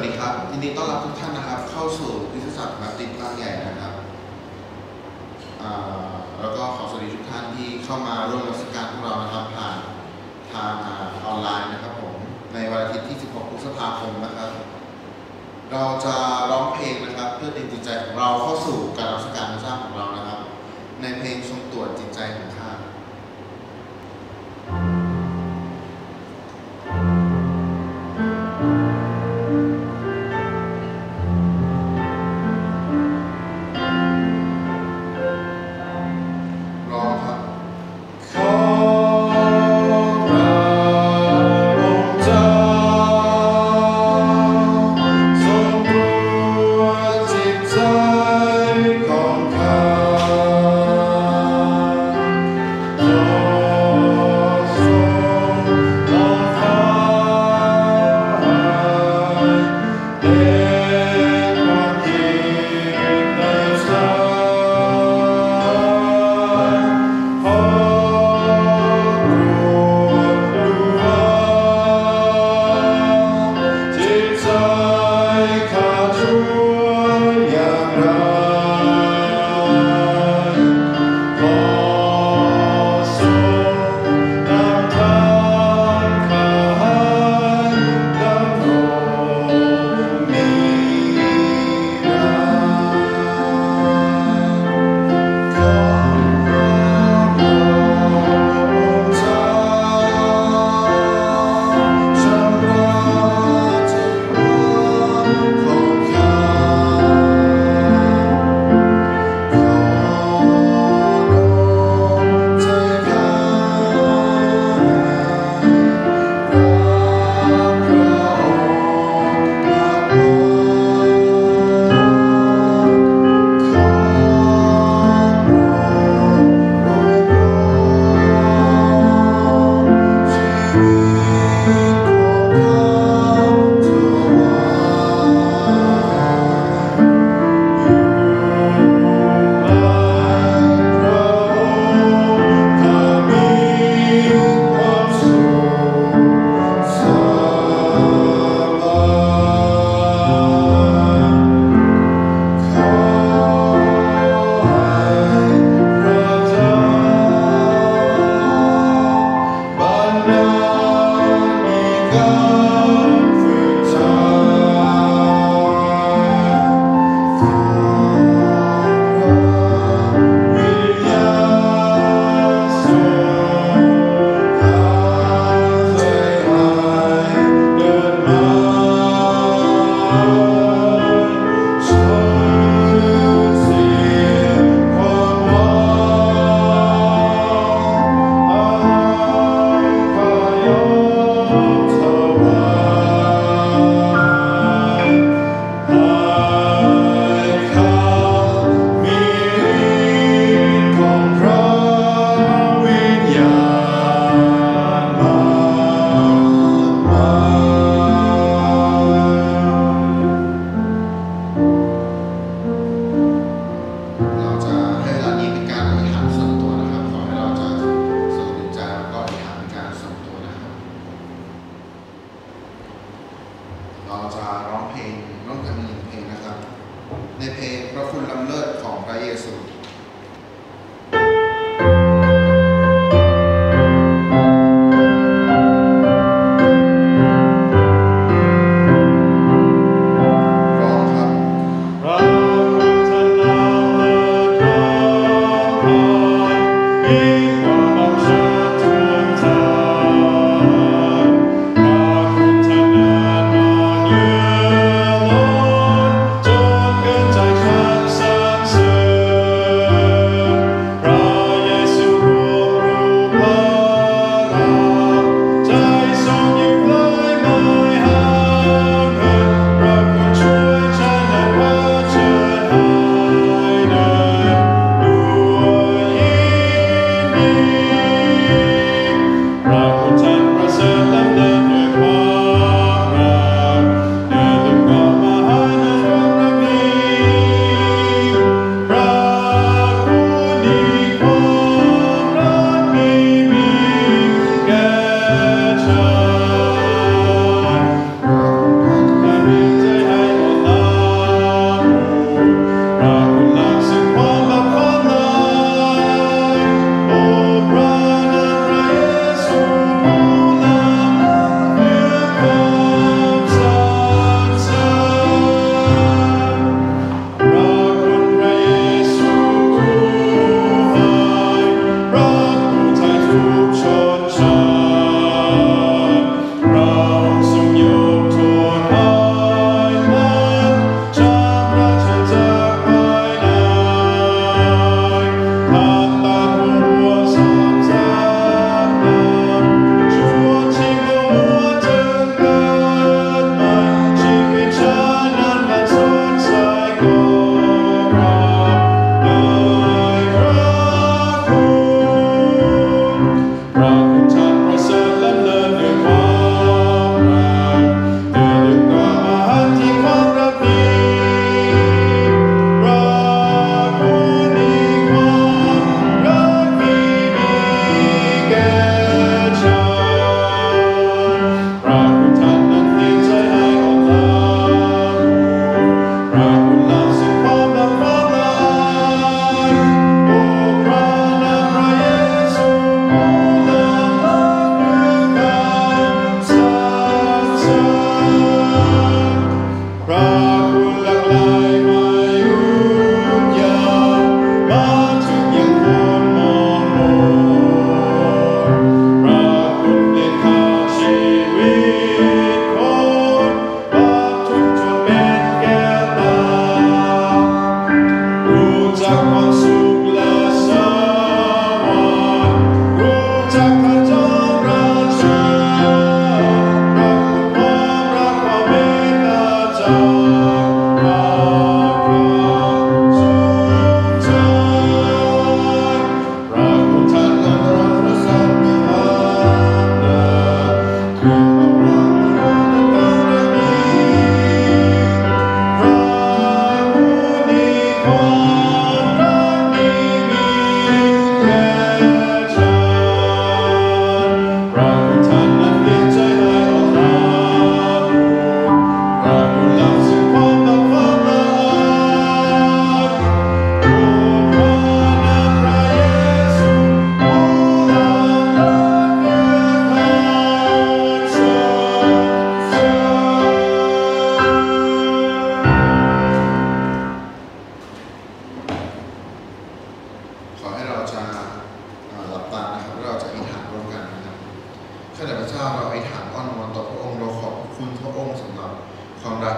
ดีครับยินดีต้อนรับทุกท่านนะครับเข้าสู่คริสตจักรบัพติสต์บางใหญ่นะครับแล้วก็ขอสวัสดีทุกท่านที่เข้ามาร่วมนมัสการพวกเรานะครับผ่านทางออนไลน์นะครับผมในวันอาทิตย์ที่ 16 พฤษภาคมนะครับเราจะร้องเพลงนะครับเพื่อดึงจิตใจของเราเข้าสู่การนมัสการพระเจ้าของเรานะครับในเพลงทรงตรวจจิตใจของข้าเราจะร้องเพลงร่วมกันหนึ่งเพลงนะครับในเพลงพระคุณล้ำเลิศของพระเยซูใจข้าสรรเสริญ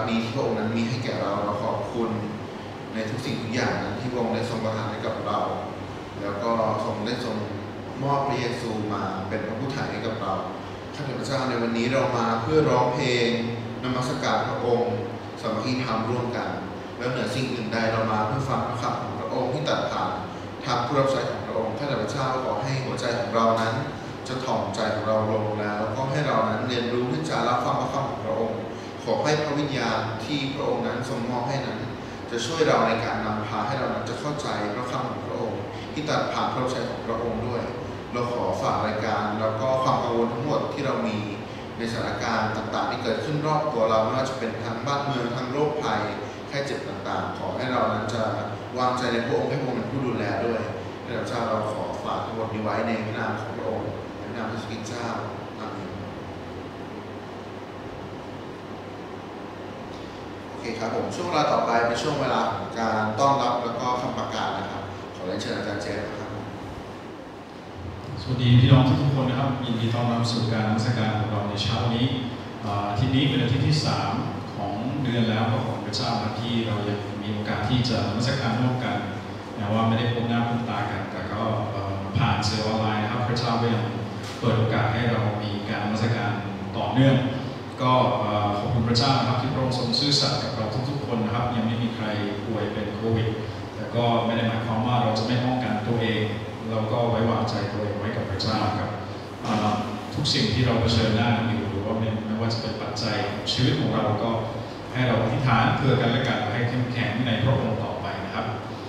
ดีที่พระองค์นั้นมีให้แก่เราเราขอบคุณในทุกสิ่งทุกอย่างนั้นที่พระองค์ได้ทรงประทานให้กับเราแล้วก็ทรงได้ทรงมอบพระเยซูมาเป็นพระผู้ไถ่ให้กับเราข้าแต่พระเจ้าในวันนี้เรามาเพื่อร้องเพลงนมัสการพระองค์สามัคคีธรรมร่วมกันแล้วเหนือสิ่งอื่นใดเรามาเพื่อฟังพระคำของพระองค์ที่ตรัสผ่านทางผู้รับใช้ของพระองค์ข้าแต่พระเจ้าขอให้หัวใจของเรานั้นจะถ่อมใจของเราลงแล้วก็ให้เรานั้นเรียนรู้ที่จะรับฟังพระคำของพระองค์ขอให้พระวิญญาณที่พระองค์นั้นทรงมอบให้นั้นจะช่วยเราในการนำพาให้เรานั้นจะเข้าใจพระคำของพระองค์ที่ตรัสผ่านพระรับใช้ของพระองค์ด้วยเราขอฝากรายการแล้วก็ความกังวลทั้งหมดที่เรามีในสถานการณ์ต่างๆที่เกิดขึ้นรอบตัวเราไม่ว่าจะเป็นทางบ้านเมืองทางโรคภัยแค่เจ็บต่างๆขอให้เรานั้นจะวางใจในพระองค์ให้พระองค์เป็นผู้ดูแลด้วยพระเจ้าเราขอฝากทั้งหมดนี้ไว้ในพระนามของพระองค์ในนามพระสุคิเจ้าอาเมนโอเคครับผมช่วงเวลาต่อไปเป็นช่วงเวลาของการต้อนรับแล้วก็คำประกาศนะครับขอเรียนเชิญอาจารย์เจฟนะครับสวัสดีพี่น้องทุกคนนะครับยินดีต้อนรับสู่การนมัสการของเราในเช้านี้อาทิตย์นี้เป็นอาทิตย์ที่3ของเดือนแล้วก็ของพระเจ้าที่เรายังมีโอกาสที่จะนมัสการร่วมกันแม้ว่าไม่ได้พบหน้าพบตากันแต่ก็ผ่านสื่อออนไลน์นะครับพระเจ้าก็ยังเปิดโอกาสให้เรามีการนมัสการต่อเนื่องก็ขอบคุณพระเจ้านะครับที่พระองค์ทรงซื่อสัตย์กับเราทุกๆคนนะครับยังไม่มีใครป่วยเป็นโควิดแต่ก็ไม่ได้หมายความว่าเราจะไม่ป้องกันตัวเองเราก็ไว้วางใจตัวเองไว้กับพระเจ้าครับทุกสิ่งที่เราเผชิญหน้าอยู่หรือว่าไม่ว่าจะเป็นปัจจัยชีวิตของเราก็ให้เราอธิษฐานเพื่อกันและกันให้เข้มแข็งในพระองค์ต่อไปนะครับ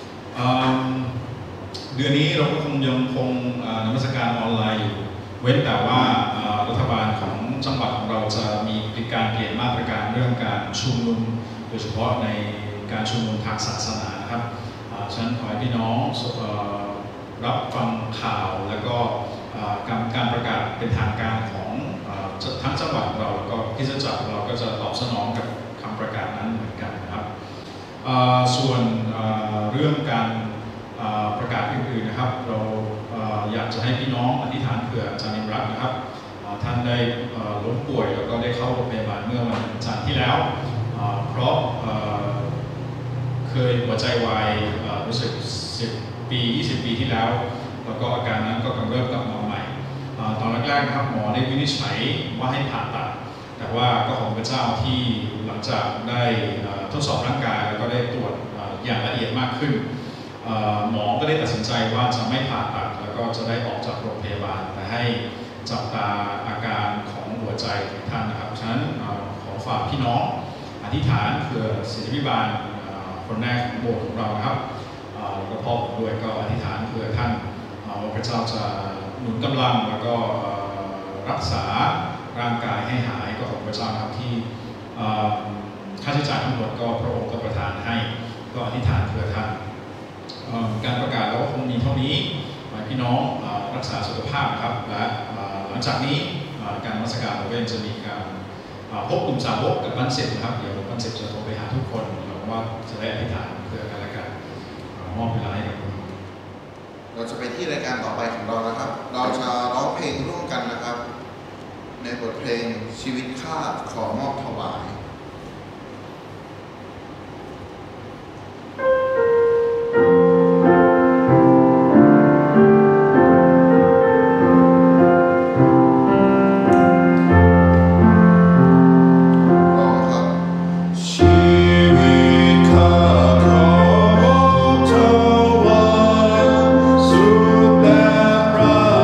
เดือนนี้เราก็ยังคงนมัสการออนไลน์อยู่เว้นแต่ว่ารัฐบาลของจังหวัดของเราจะมีการเปลี่ยนมาตรการเรื่องการชุมนุมโดยเฉพาะในการชุมนุมทางศาสนานะครับฉะนั้นขอให้พี่น้องรับฟังข่าวแล้วก็การประกาศเป็นทางการของทั้งจังหวัดเราแล้วก็คริสตจักรเราก็จะตอบสนองกับคำประกาศนั้นเหมือนกันนะครับส่วนเรื่องการประกาศอื่นๆนะครับเราอยากจะให้พี่น้องอธิษฐานเผื่ออาจารย์นิมรัตน์นะครับท่านได้ล้มป่วยแล้วก็ได้เข้าโรงพยาบาลเมื่อวันจันทร์ที่แล้วเพราะเคยหัวใจวายรู้สึก10 ปี 20 ปีที่แล้วแล้วก็อาการนั้นก็กำเริบกลับมาใหม่ตอนแรกๆนะครับหมอได้วินิจฉัยว่าให้ผ่าตัดแต่ว่าก็ของพระเจ้าที่หลังจากได้ทดสอบร่างกายแล้วก็ได้ตรวจอย่างละเอียดมากขึ้นหมอก็ได้ตัดสินใจว่าจะไม่ผ่าตัดแล้วก็จะได้ออกจากโรงพยาบาลแต่ให้จับตาอาการของหัวใจของท่านนะครับฉะนั้นขอฝากพี่น้องอธิษฐานเพื่อศิษยาภิบาลคนแรกของโบสถ์ของเราครับแล้วก็พ่อผมด้วยก็อธิษฐานเพื่อท่านว่าพระเจ้าจะหนุนกำลังแล้วก็รักษาร่างกายให้หายก็ของพระเจ้าครับที่ค่าใช้จ่ายทั้งหมดก็พระองค์ก็ประทานให้ก็อธิษฐานเพื่อท่านการประกาศเราก็คงมีเท่านี้พี่น้องรักษาสุขภาพครับและหลังจากนี้การนมัสการเราก็จะมีการพบกลุ่มสาวกกับบ้านเสร็จนะครับเดี๋ยวบ้านเสร็จจะโทรไปหาทุกคนเราว่าจะได้อธิษฐานเพื่อกันและกันมอบเวลาให้กับคุณเราจะไปที่รายการต่อไปของเรานะครับเราจะร้องเพลงร่วมกันนะครับในบทเพลงชีวิตข้าขอมอบถวาย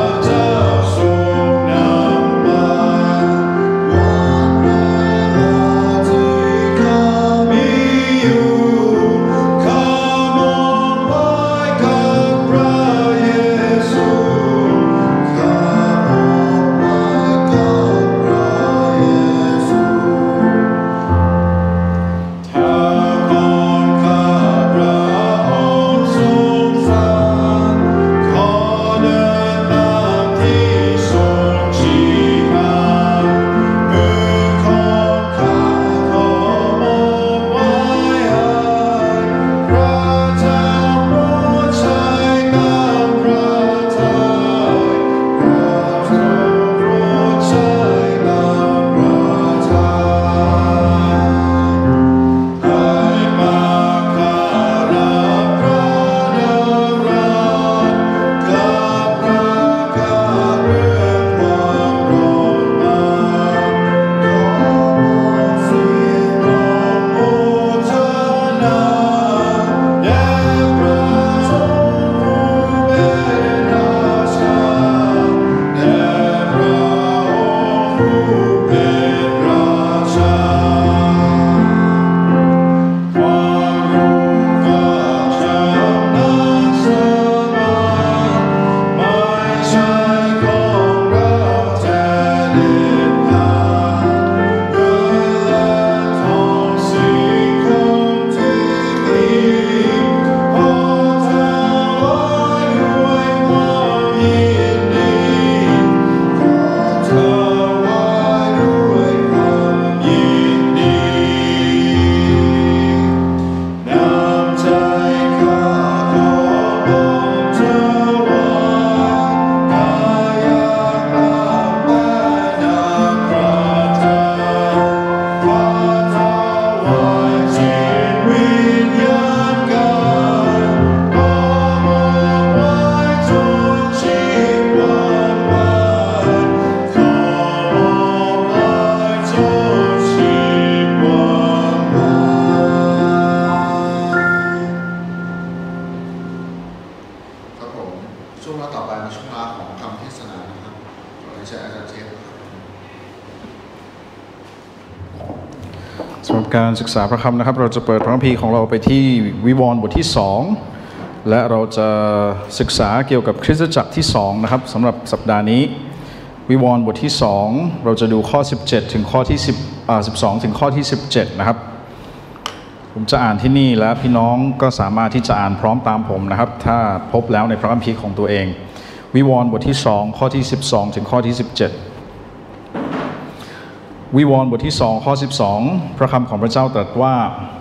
One สำหรับการศึกษาพระคำนะครับเราจะเปิดพระคัมภีร์ของเราไปที่วิวรณ์บทที่2และเราจะศึกษาเกี่ยวกับคริสตจักรที่2นะครับสำหรับสัปดาห์นี้วิวรณ์บทที่2เราจะดูข้อ17ถึงข้อที่12ถึงข้อที่17นะครับผมจะอ่านที่นี่และพี่น้องก็สามารถที่จะอ่านพร้อมตามผมนะครับถ้าพบแล้วในพระคัมภีร์ของตัวเองวิวรณ์บทที่2ข้อที่12ถึงข้อที่17วิวรณ์บทที่2ข้อ12พระคำของพระเจ้าตรัสว่า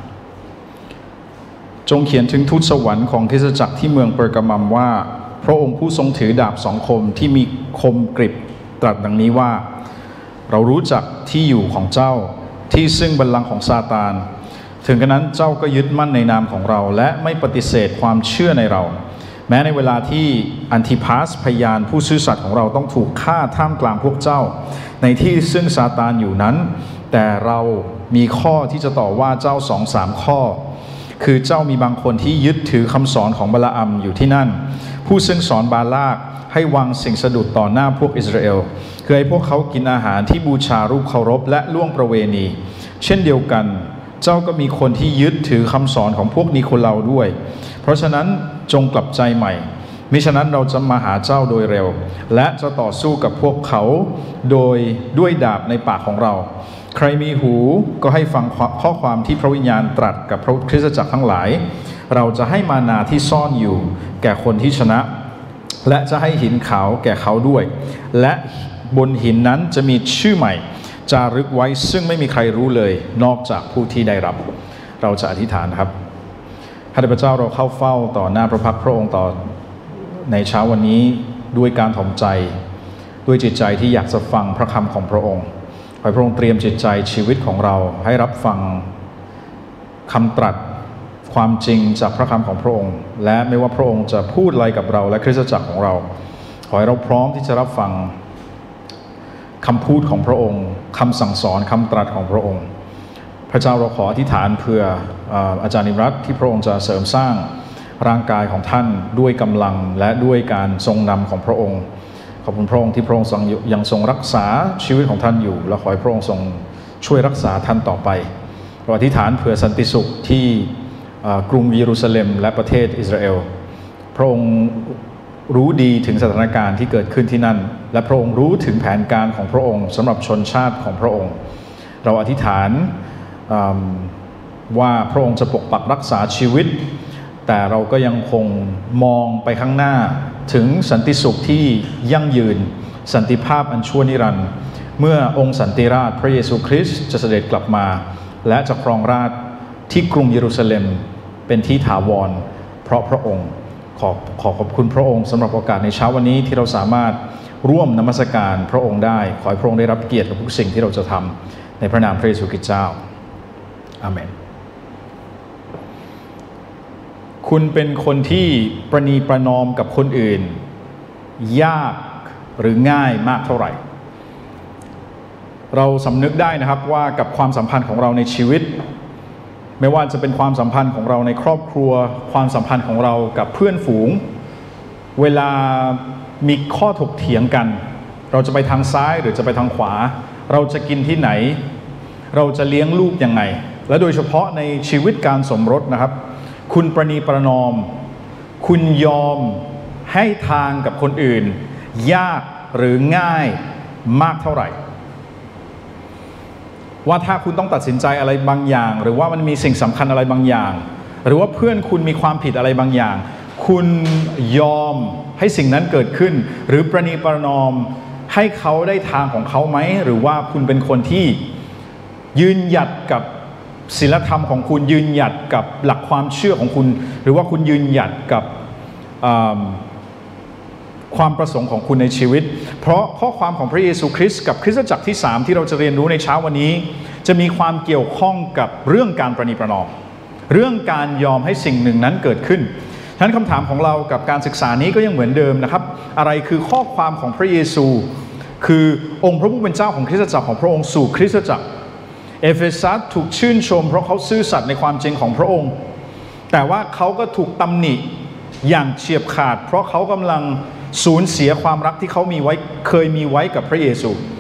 จงเขียนถึงทูตสวรรค์ของคริสตจักรที่เมืองเปอร์กามัมว่าพระองค์ผู้ทรงถือดาบ2 คมที่มีคมกริบตรัสดังนี้ว่าเรารู้จักที่อยู่ของเจ้าที่ซึ่งบัลลังก์ของซาตานถึงกระนั้นเจ้าก็ยึดมั่นในนามของเราและไม่ปฏิเสธความเชื่อในเราแม้ในเวลาที่อันติพาสพยานผู้ซื่อสัตย์ของเราต้องถูกฆ่าท่ามกลางพวกเจ้าในที่ซึ่งซาตานอยู่นั้นแต่เรามีข้อที่จะต่อว่าเจ้า 2-3 ข้อคือเจ้ามีบางคนที่ยึดถือคำสอนของบาลาอัมอยู่ที่นั่นผู้ซึ่งสอนบาลากให้วางสิ่งสะดุดต่อหน้าพวกอิสราเอลคือให้พวกเขากินอาหารที่บูชารูปเคารพและล่วงประเวณีเช่นเดียวกันเจ้าก็มีคนที่ยึดถือคำสอนของพวกนิโคลาด้วยเพราะฉะนั้นจงกลับใจใหม่มิฉะนั้นเราจะมาหาเจ้าโดยเร็วและจะต่อสู้กับพวกเขาด้วยดาบในปากของเราใครมีหูก็ให้ฟังข้อความที่พระวิญญาณตรัสกับพระคริสตจักรทั้งหลายเราจะให้มานาที่ซ่อนอยู่แก่คนที่ชนะและจะให้หินขาวแก่เขาด้วยและบนหินนั้นจะมีชื่อใหม่จารึกไว้ซึ่งไม่มีใครรู้เลยนอกจากผู้ที่ได้รับเราจะอธิษฐานครับข้าแต่พระเจ้าเราเข้าเฝ้าต่อหน้าพระพักตร์พระองค์ต่อในเช้าวันนี้ด้วยการถ่อมใจด้วยจิตใจที่อยากจะฟังพระคำของพระองค์ขอให้พระองค์เตรียมจิตใจชีวิตของเราให้รับฟังคำตรัสความจริงจากพระคำของพระองค์และไม่ว่าพระองค์จะพูดอะไรกับเราและคริสตจักรของเราขอให้เราพร้อมที่จะรับฟังคำพูดของพระองค์คำสั่งสอนคำตรัสของพระองค์พระเจ้าเราขออธิษฐานเพื่ออาจารย์นิรัตน์ที่พระองค์จะเสริมสร้างร่างกายของท่านด้วยกำลังและด้วยการทรงนำของพระองค์ขอบคุณพระองค์ที่พระองค์ยังทรงรักษาชีวิตของท่านอยู่และขอให้พระองค์ทรงช่วยรักษาท่านต่อไปเราอธิษฐานเพื่อสันติสุขที่กรุงเยรูซาเล็มและประเทศอิสราเอลพระองค์รู้ดีถึงสถานการณ์ที่เกิดขึ้นที่นั่นและพระองค์รู้ถึงแผนการของพระองค์สำหรับชนชาติของพระองค์เราอธิษฐานว่าพระองค์จะปกปักรักษาชีวิตแต่เราก็ยังคงมองไปข้างหน้าถึงสันติสุขที่ยั่งยืนสันติภาพอันชั่วนิรันดร์เมื่อองค์สันติราชพระเยซูคริสต์จะเสด็จกลับมาและจะครองราชย์ที่กรุงเยรูซาเล็มเป็นที่ถาวรเพราะพระองค์ขอบคุณพระองค์สำหรับโอกาสในเช้าวันนี้ที่เราสามารถร่วมนมัสการพระองค์ได้ขอให้พระองค์ได้รับเกียรติกับทุกสิ่งที่เราจะทำในพระนามพระเยซูคริสต์เจ้าอาเมนคุณเป็นคนที่ประนีประนอมกับคนอื่นยากหรือง่ายมากเท่าไหร่เราสำนึกได้นะครับว่ากับความสัมพันธ์ของเราในชีวิตไม่ว่าจะเป็นความสัมพันธ์ของเราในครอบครัวความสัมพันธ์ของเรากับเพื่อนฝูงเวลามีข้อถกเถียงกันเราจะไปทางซ้ายหรือจะไปทางขวาเราจะกินที่ไหนเราจะเลี้ยงลูกยังไงและโดยเฉพาะในชีวิตการสมรสนะครับคุณประนีประนอมคุณยอมให้ทางกับคนอื่นยากหรือง่ายมากเท่าไหร่ว่าถ้าคุณต้องตัดสินใจอะไรบางอย่างหรือว่ามันมีสิ่งสำคัญอะไรบางอย่างหรือว่าเพื่อนคุณมีความผิดอะไรบางอย่างคุณยอมให้สิ่งนั้นเกิดขึ้นหรือประนีประนอมให้เขาได้ทางของเขาไหมหรือว่าคุณเป็นคนที่ยืนหยัดกับศีลธรรมของคุณยืนหยัดกับหลักความเชื่อของคุณหรือว่าคุณยืนหยัดกับความประสงค์ของคุณในชีวิตเพราะข้อความของพระเยซูคริสต์กับคริสตจักรที่3ที่เราจะเรียนรู้ในเช้าวันนี้จะมีความเกี่ยวข้องกับเรื่องการประนีประนอมเรื่องการยอมให้สิ่งหนึ่งนั้นเกิดขึ้นฉะนั้นคำถามของเรากับการศึกษานี้ก็ยังเหมือนเดิมนะครับอะไรคือข้อความของพระเยซูคือองค์พระผู้เป็นเจ้าของคริสตจักรของพระองค์สู่คริสตจักรเอเฟซัสถูกชื่นชมเพราะเขาซื่อสัตย์ในความจริงของพระองค์แต่ว่าเขาก็ถูกตำหนิอย่างเฉียบขาดเพราะเขากำลังสูญเสียความรักที่เขาเคยมีไว้กับพระเยซู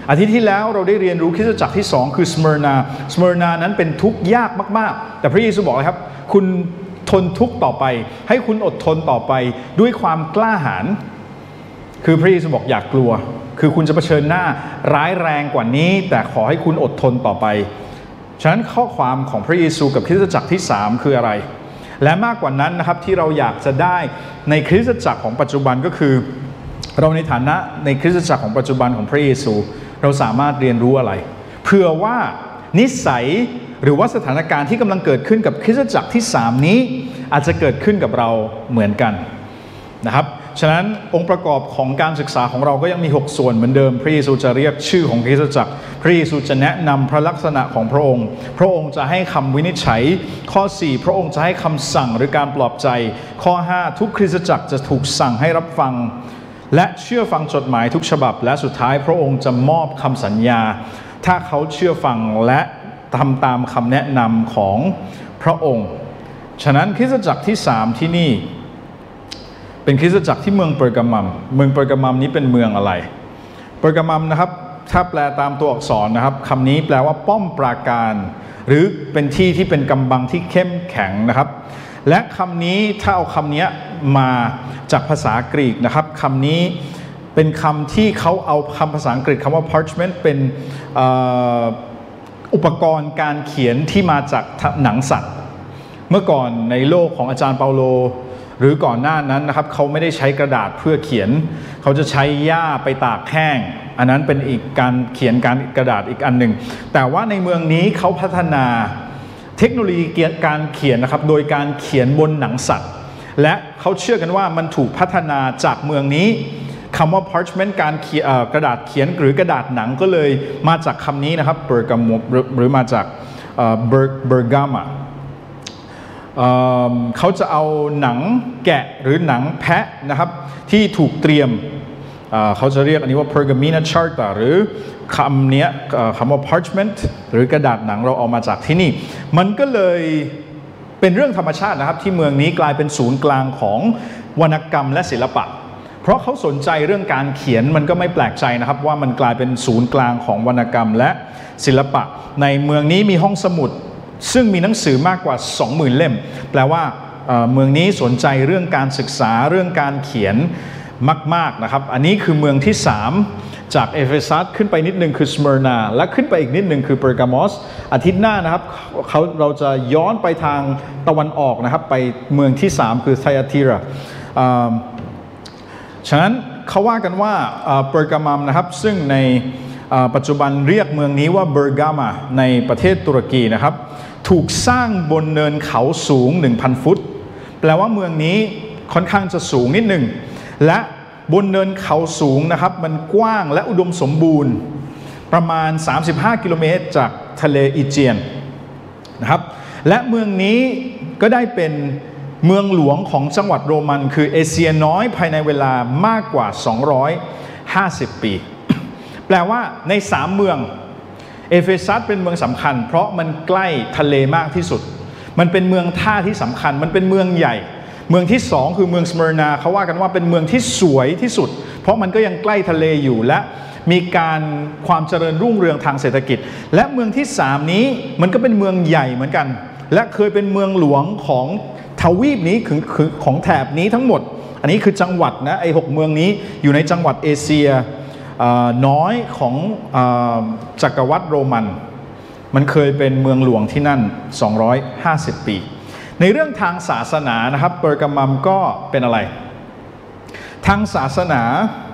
อาทิตย์ที่แล้วเราได้เรียนรู้คริสตจักรที่2คือสเมอร์นานั้นเป็นทุกข์ยากมากๆแต่พระเยซูบอกเลยครับคุณทนทุกข์ต่อไปให้คุณอดทนต่อไปด้วยความกล้าหาญคือพระเยซูบอกอย่ากลัวคือคุณจะเผชิญหน้าร้ายแรงกว่านี้แต่ขอให้คุณอดทนต่อไปฉะนั้นข้อความของพระเยซูกับคริสตจักรที่3คืออะไรและมากกว่านั้นนะครับที่เราอยากจะได้ในคริสตจักรของปัจจุบันก็คือเราในฐานะในคริสตจักรของปัจจุบันของพระเยซูเราสามารถเรียนรู้อะไรเผื่อว่านิสัยหรือว่าสถานการณ์ที่กำลังเกิดขึ้นกับคริสตจักรที่3นี้อาจจะเกิดขึ้นกับเราเหมือนกันนะครับฉะนั้นองค์ประกอบของการศึกษาของเราก็ยังมี6ส่วนเหมือนเดิมพระเยซูจะเรียกชื่อของคริสตจักรพระเยซูจะแนะนำพระลักษณะของพระองค์พระองค์จะให้คำวินิจฉัยข้อ4พระองค์จะให้คำสั่งหรือการปลอบใจข้อ5ทุกคริสตจักรจะถูกสั่งให้รับฟังและเชื่อฟังจดหมายทุกฉบับและสุดท้ายพระองค์จะมอบคำสัญญาถ้าเขาเชื่อฟังและทำตามคำแนะนำของพระองค์ฉะนั้นคริสตจักรที่3ที่นี่เป็นคริสตจักรที่เมืองเปอร์กามัมนี้เป็นเมืองอะไรเปอร์กามัมนะครับถ้าแปลตามตัวอักษรนะครับคำนี้แปลว่าป้อมปราการหรือเป็นที่ที่เป็นกำบังที่เข้มแข็งนะครับและคำนี้ถ้าเอาคำนี้มาจากภาษากรีกนะครับคำนี้เป็นคำที่เขาเอาคำภาษาอังกฤษคำว่า parchment เป็นอุปกรณ์การเขียนที่มาจากหนังสัตว์เมื่อก่อนในโลกของอาจารย์เปาโลหรือก่อนหน้านั้นนะครับเขาไม่ได้ใช้กระดาษเพื่อเขียนเขาจะใช้หญ้าไปตากแห้งอันนั้นเป็นอีกการเขียนการกระดาษอีกอันหนึ่งแต่ว่าในเมืองนี้เขาพัฒนาเทคโนโลยีการเขียนนะครับโดยการเขียนบนหนังสัตว์และเขาเชื่อกันว่ามันถูกพัฒนาจากเมืองนี้คำว่า parchment การกระดาษเขียนหรือกระดาษหนังก็เลยมาจากคำนี้นะครับเบอร์กามหรือมาจากเบอร์กามาเขาจะเอาหนังแกะหรือหนังแพะนะครับที่ถูกเตรียมเขาจะเรียกอันนี้ว่า pergamena charta หรือคำนี้คำว่า parchment หรือกระดาษหนังเราเอามาจากที่นี่มันก็เลยเป็นเรื่องธรรมชาตินะครับที่เมืองนี้กลายเป็นศูนย์กลางของวรรณกรรมและศิลปะเพราะเขาสนใจเรื่องการเขียนมันก็ไม่แปลกใจนะครับว่ามันกลายเป็นศูนย์กลางของวรรณกรรมและศิลปะในเมืองนี้มีห้องสมุดซึ่งมีหนังสือมากกว่า 20,000 เล่มแปลว่าเมืองนี้สนใจเรื่องการศึกษาเรื่องการเขียนมากๆนะครับอันนี้คือเมืองที่3จากเอเฟซัสขึ้นไปนิดนึงคือสเมอร์นาและขึ้นไปอีกนิดนึงคือเปอร์กามอสอาทิตย์หน้านะครับเราจะย้อนไปทางตะวันออกนะครับไปเมืองที่3คือไทอาทีราฉะนั้นเขาว่ากันว่าเปอร์กามัมนะครับซึ่งในปัจจุบันเรียกเมืองนี้ว่าเบอร์กามาในประเทศตุรกีนะครับถูกสร้างบนเนินเขาสูง 1,000 ฟุตแปลว่าเมืองนี้ค่อนข้างจะสูงนิดหนึ่งและบนเนินเขาสูงนะครับมันกว้างและอุดมสมบูรณ์ประมาณ35กิโลเมตรจากทะเลอีเจียนนะครับและเมืองนี้ก็ได้เป็นเมืองหลวงของจังหวัดโรมันคือเอเชียน้อยภายในเวลามากกว่า250 ปีแปลว่าใน3เมืองเอเฟซัสเป็นเมืองสำคัญเพราะมันใกล้ทะเลมากที่สุดมันเป็นเมืองท่าที่สำคัญมันเป็นเมืองใหญ่เมืองที่2คือเมืองสเมอร์นาเขาว่ากันว่าเป็นเมืองที่สวยที่สุดเพราะมันก็ยังใกล้ทะเลอยู่และมีการความเจริญรุ่งเรืองทางเศรษฐกิจและเมืองที่3นี้มันก็เป็นเมืองใหญ่เหมือนกันและเคยเป็นเมืองหลวงของทวีปนี้คือของแถบนี้ทั้งหมดอันนี้คือจังหวัดนะไอ้6เมืองนี้อยู่ในจังหวัดเอเชียน้อยของจักรวรรดิโรมันมันเคยเป็นเมืองหลวงที่นั่น250 ปีในเรื่องทางศาสนานะครับเปอร์กามัมก็เป็นอะไรทางศาสนา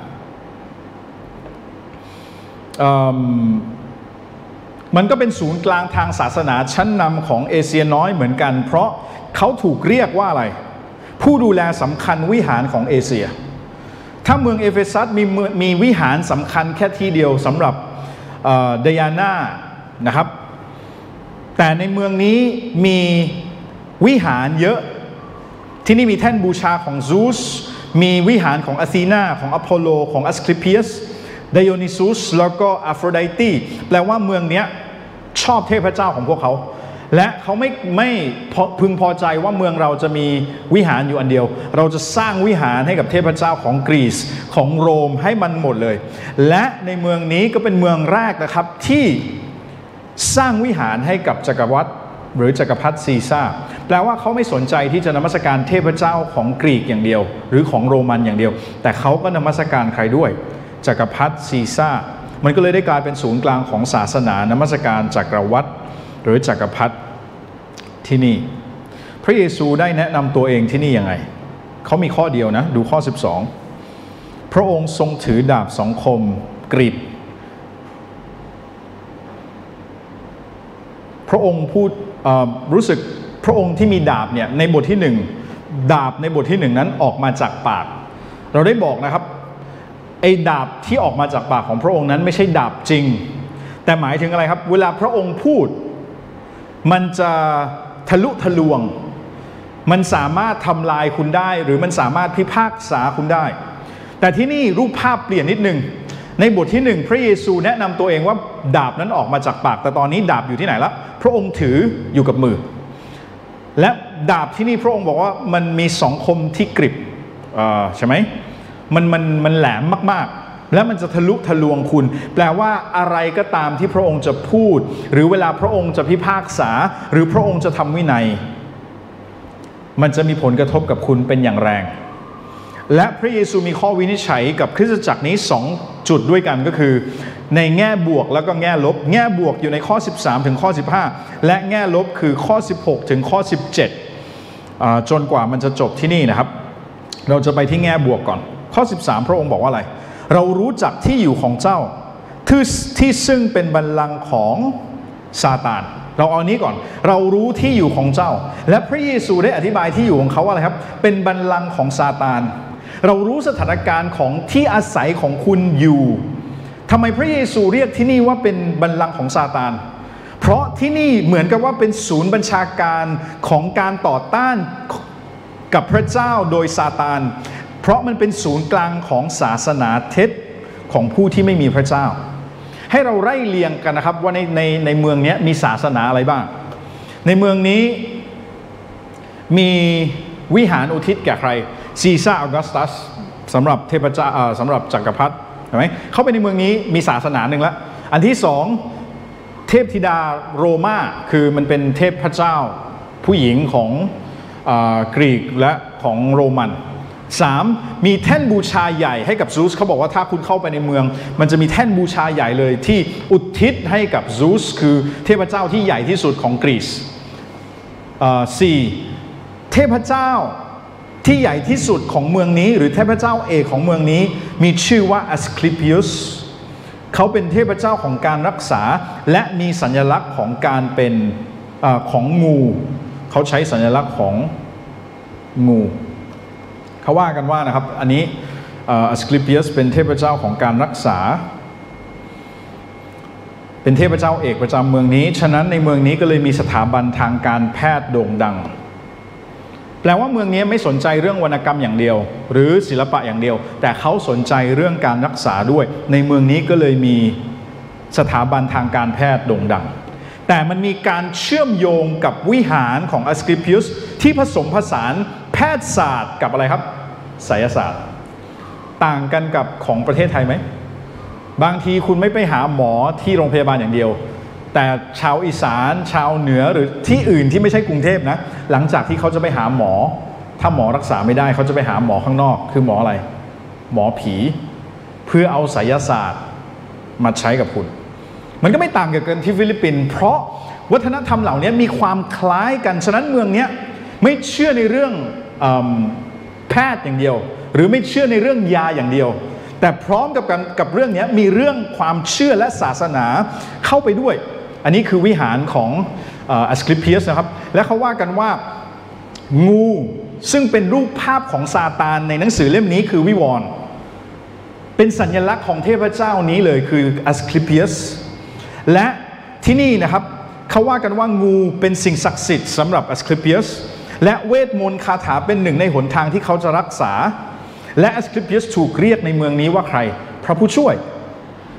มันก็เป็นศูนย์กลางทางศาสนาชั้นนำของเอเชียน้อยเหมือนกันเพราะเขาถูกเรียกว่าอะไรผู้ดูแลสำคัญวิหารของเอเชียถ้าเมืองเอเฟซัสมีวิหารสำคัญแค่ที่เดียวสำหรับไดอาน่านะครับแต่ในเมืองนี้มีวิหารเยอะที่นี่มีแท่นบูชาของซูสมีวิหารของอาธีนาของอพอลโลของอัสคลิเปียสไดโอนิซุสแล้วก็อะโฟรไดตีแปลว่าเมืองนี้ชอบเทพเจ้าของพวกเขาและเขาไม่พึงพอใจว่าเมืองเราจะมีวิหารอยู่อันเดียว เราจะสร้างวิหารให้กับเทพเจ้าของกรีซของโรมให้มันหมดเลย และในเมืองนี้ก็เป็นเมืองแรกนะครับที่สร้างวิหารให้กับจักรวรรดิหรือจักรพรรดิซีซ่าแปลว่าเขาไม่สนใจที่จะนมัสการเทพเจ้าของกรีกอย่างเดียวหรือของโรมันอย่างเดียวแต่เขาก็นมัสการใครด้วยจักรพรรดิซีซ่ามันก็เลยได้กลายเป็นศูนย์กลางของศาสนานมัสการจักรวรรดิหรือจักรพรรดิที่นี่พระเยซูได้แนะนำตัวเองที่นี่ยังไงเขามีข้อเดียวนะดูข้อ12พระองค์ทรงถือดาบสองคมกรีดพระองค์พูดรู้สึกพระองค์ที่มีดาบเนี่ยในบทที่1ดาบในบทที่1นั้นออกมาจากปากเราได้บอกนะครับไอ้ดาบที่ออกมาจากปากของพระองค์นั้นไม่ใช่ดาบจริงแต่หมายถึงอะไรครับเวลาพระองค์พูดมันจะทะลุทะลวงมันสามารถทำลายคุณได้หรือมันสามารถพิพากษาคุณได้แต่ที่นี่รูปภาพเปลี่ยนนิดนึงในบทที่1พระเยซูแนะนำตัวเองว่าดาบนั้นออกมาจากปากแต่ตอนนี้ดาบอยู่ที่ไหนละพระองค์ถืออยู่กับมือและดาบที่นี่พระองค์บอกว่ามันมีสองคมที่กริบใช่ไหมมันแหลมมากๆและมันจะทะลุทะลวงคุณแปลว่าอะไรก็ตามที่พระองค์จะพูดหรือเวลาพระองค์จะพิพากษาหรือพระองค์จะทำวินัยมันจะมีผลกระทบกับคุณเป็นอย่างแรงและพระเยซูมีข้อวินิจฉัยกับคริสตจักรนี้2จุดด้วยกันก็คือในแง่บวกแล้วก็แง่ลบแง่บวกอยู่ในข้อ13ถึงข้อ15และแง่ลบคือข้อ16ถึงข้อ17จนกว่ามันจะจบที่นี่นะครับเราจะไปที่แง่บวกก่อนข้อ13พระองค์บอกว่าอะไรเรารู้จักที่อยู่ของเจ้าที่ซึ่งเป็นบัลลังก์ของซาตานเราเอานี้ก่อนเรารู้ที่อยู่ของเจ้าและพระเยซูได้อธิบายที่อยู่ของเขาว่าอะไรครับเป็นบัลลังก์ของซาตานเรารู้สถานการณ์ของที่อาศัยของคุณอยู่ทำไมพระเยซูเรียกที่นี่ว่าเป็นบัลลังก์ของซาตานเพราะที่นี่เหมือนกับว่าเป็นศูนย์บัญชาการของการต่อต้านกับพระเจ้าโดยซาตานเพราะมันเป็นศูนย์กลางของศาสนาเท็จของผู้ที่ไม่มีพระเจ้าให้เราไล่เรียงกันนะครับว่าในเมืองนี้มีศาสนาอะไรบ้างในเมืองนี้มีวิหารอุทิศแก่ใครซีซ่าออกัสตัสสำหรับเทพเจ้าสำหรับจักรพรรดิเห็นไหมเข้าไปในเมืองนี้มีศาสนาหนึ่งละอันที่สองเทพธิดาโรม่าคือมันเป็นเทพเจ้าผู้หญิงของกรีกและของโรมัน3มีแท่นบูชาใหญ่ให้กับซูสเขาบอกว่าถ้าคุณเข้าไปในเมืองมันจะมีแท่นบูชาใหญ่เลยที่อุทิศให้กับซูสคือเทพเจ้าที่ใหญ่ที่สุดของกรีซ4เทพเจ้าที่ใหญ่ที่สุดของเมืองนี้หรือเทพเจ้าเอกของเมืองนี้มีชื่อว่าอัสคลิปิอุสเขาเป็นเทพเจ้าของการรักษาและมีสัญลักษณ์ของการเป็นของงูเขาใช้สัญลักษณ์ของงูเขาว่ากันว่านะครับอันนี้อัสคลิปิอุสเป็นเทพเจ้าของการรักษาเป็นเทพเจ้าเอกประจำเมืองนี้ฉะนั้นในเมืองนี้ก็เลยมีสถาบันทางการแพทย์โด่งดังแปลว่าเมืองนี้ไม่สนใจเรื่องวรรณกรรมอย่างเดียวหรือศิลปะอย่างเดียวแต่เขาสนใจเรื่องการรักษาด้วยในเมืองนี้ก็เลยมีสถาบันทางการแพทย์โด่งดังแต่มันมีการเชื่อมโยงกับวิหารของอัสคลิปิอุสที่ผสมผสานแพทยศาสตร์กับอะไรครับไสยศาสตร์ต่างกันกับของประเทศไทยไหมบางทีคุณไม่ไปหาหมอที่โรงพยาบาลอย่างเดียวแต่ชาวอีสานชาวเหนือหรือที่อื่นที่ไม่ใช่กรุงเทพนะหลังจากที่เขาจะไปหาหมอถ้าหมอรักษาไม่ได้เขาจะไปหาหมอข้างนอกคือหมออะไรหมอผีเพื่อเอาไสยศาสตร์มาใช้กับคุณมันก็ไม่ต่างกันที่ฟิลิปปินส์เพราะวัฒนธรรมเหล่านี้มีความคล้ายกันฉะนั้นเมืองนี้ไม่เชื่อในเรื่องแพทย์อย่างเดียวหรือไม่เชื่อในเรื่องยาอย่างเดียวแต่พร้อมกับเรื่องนี้มีเรื่องความเชื่อและศาสนาเข้าไปด้วยอันนี้คือวิหารของอัสคลิปิอุสนะครับและเขาว่ากันว่างูซึ่งเป็นรูปภาพของซาตานในหนังสือเล่มนี้คือวิวรณ์เป็นสัญลักษณ์ของเทพเจ้านี้เลยคืออัสคลิปิอุสและที่นี่นะครับเขาว่ากันว่างูเป็นสิ่งศักดิ์สิทธิ์สำหรับอัสคลิปิอุสและเวทมนต์คาถาเป็นหนึ่งในหนทางที่เขาจะรักษาและอัสคลิปิอุสถูกเรียกในเมืองนี้ว่าใครพระผู้ช่วย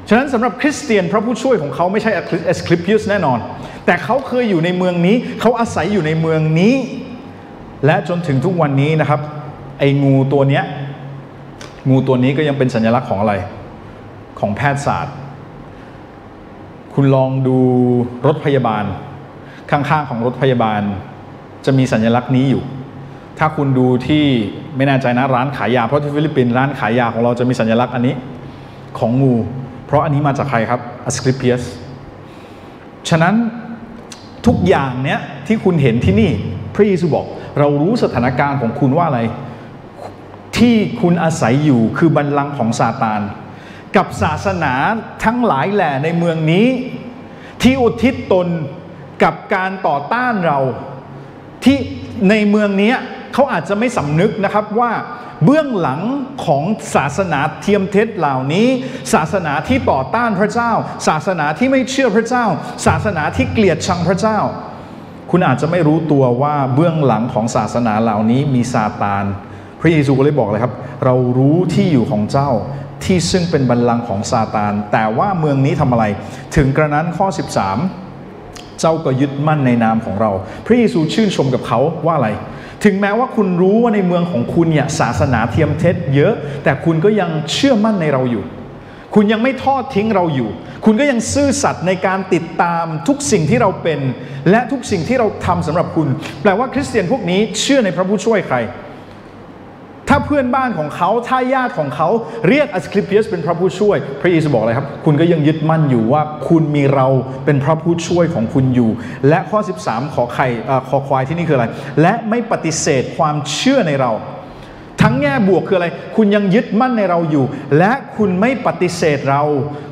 ฉะนั้นสำหรับคริสเตียนพระผู้ช่วยของเขาไม่ใช่เอสคลิปปิอุสแน่นอนแต่เขาเคยอยู่ในเมืองนี้เขาอาศัยอยู่ในเมืองนี้และจนถึงทุกวันนี้นะครับไอ้งูตัวนี้ก็ยังเป็นสัญลักษณ์ของอะไรของแพทยศาสตร์คุณลองดูรถพยาบาลข้างๆของรถพยาบาลจะมีสัญลักษณ์นี้อยู่ถ้าคุณดูที่ไม่แน่ใจนะร้านขายยาเพราะที่ฟิลิปปินส์ร้านขายยาของเราจะมีสัญลักษณ์อันนี้ของงูเพราะอันนี้มาจากใครครับอัสคลิเปียสฉะนั้นทุกอย่างเนี้ยที่คุณเห็นที่นี่พระเยซูบอกเรารู้สถานการณ์ของคุณว่าอะไรที่คุณอาศัยอยู่คือบัลลังก์ของซาตานกับศาสนาทั้งหลายแหล่ในเมืองนี้ที่อุทิศตนกับการต่อต้านเราที่ในเมืองนี้เขาอาจจะไม่สำนึกนะครับว่าเบื้องหลังของศาสนาเทียมเท็จเหล่านี้ศาสนาที่ต่อต้านพระเจ้าศาสนาที่ไม่เชื่อพระเจ้าศาสนาที่เกลียดชังพระเจ้าคุณอาจจะไม่รู้ตัวว่าเบื้องหลังของศาสนาเหล่านี้มีซาตานพระเยซูก็เลยบอกเลยครับเรารู้ที่อยู่ของเจ้าที่ซึ่งเป็นบัลลังก์ของซาตานแต่ว่าเมืองนี้ทำอะไรถึงกระนั้นข้อ13เจ้าก็ยึดมั่นในนามของเราพระเยซูชื่นชมกับเขาว่าอะไรถึงแม้ว่าคุณรู้ว่าในเมืองของคุณเนี่ยศาสนาเทียมเท็จเยอะแต่คุณก็ยังเชื่อมั่นในเราอยู่คุณยังไม่ทอดทิ้งเราอยู่คุณก็ยังซื่อสัตย์ในการติดตามทุกสิ่งที่เราเป็นและทุกสิ่งที่เราทำสำหรับคุณแปลว่าคริสเตียนพวกนี้เชื่อในพระผู้ช่วยใครถ้าเพื่อนบ้านของเขาถ้าญาติของเขาเรียกอัสคลิเปียสเป็นพระผู้ช่วยพระเยซูบอกอะไรครับคุณก็ยังยึดมั่นอยู่ว่าคุณมีเราเป็นพระผู้ช่วยของคุณอยู่และข้อ13ขอควายที่นี่คืออะไรและไม่ปฏิเสธความเชื่อในเราทั้งแง่บวกคืออะไรคุณยังยึดมั่นในเราอยู่และคุณไม่ปฏิเสธเรา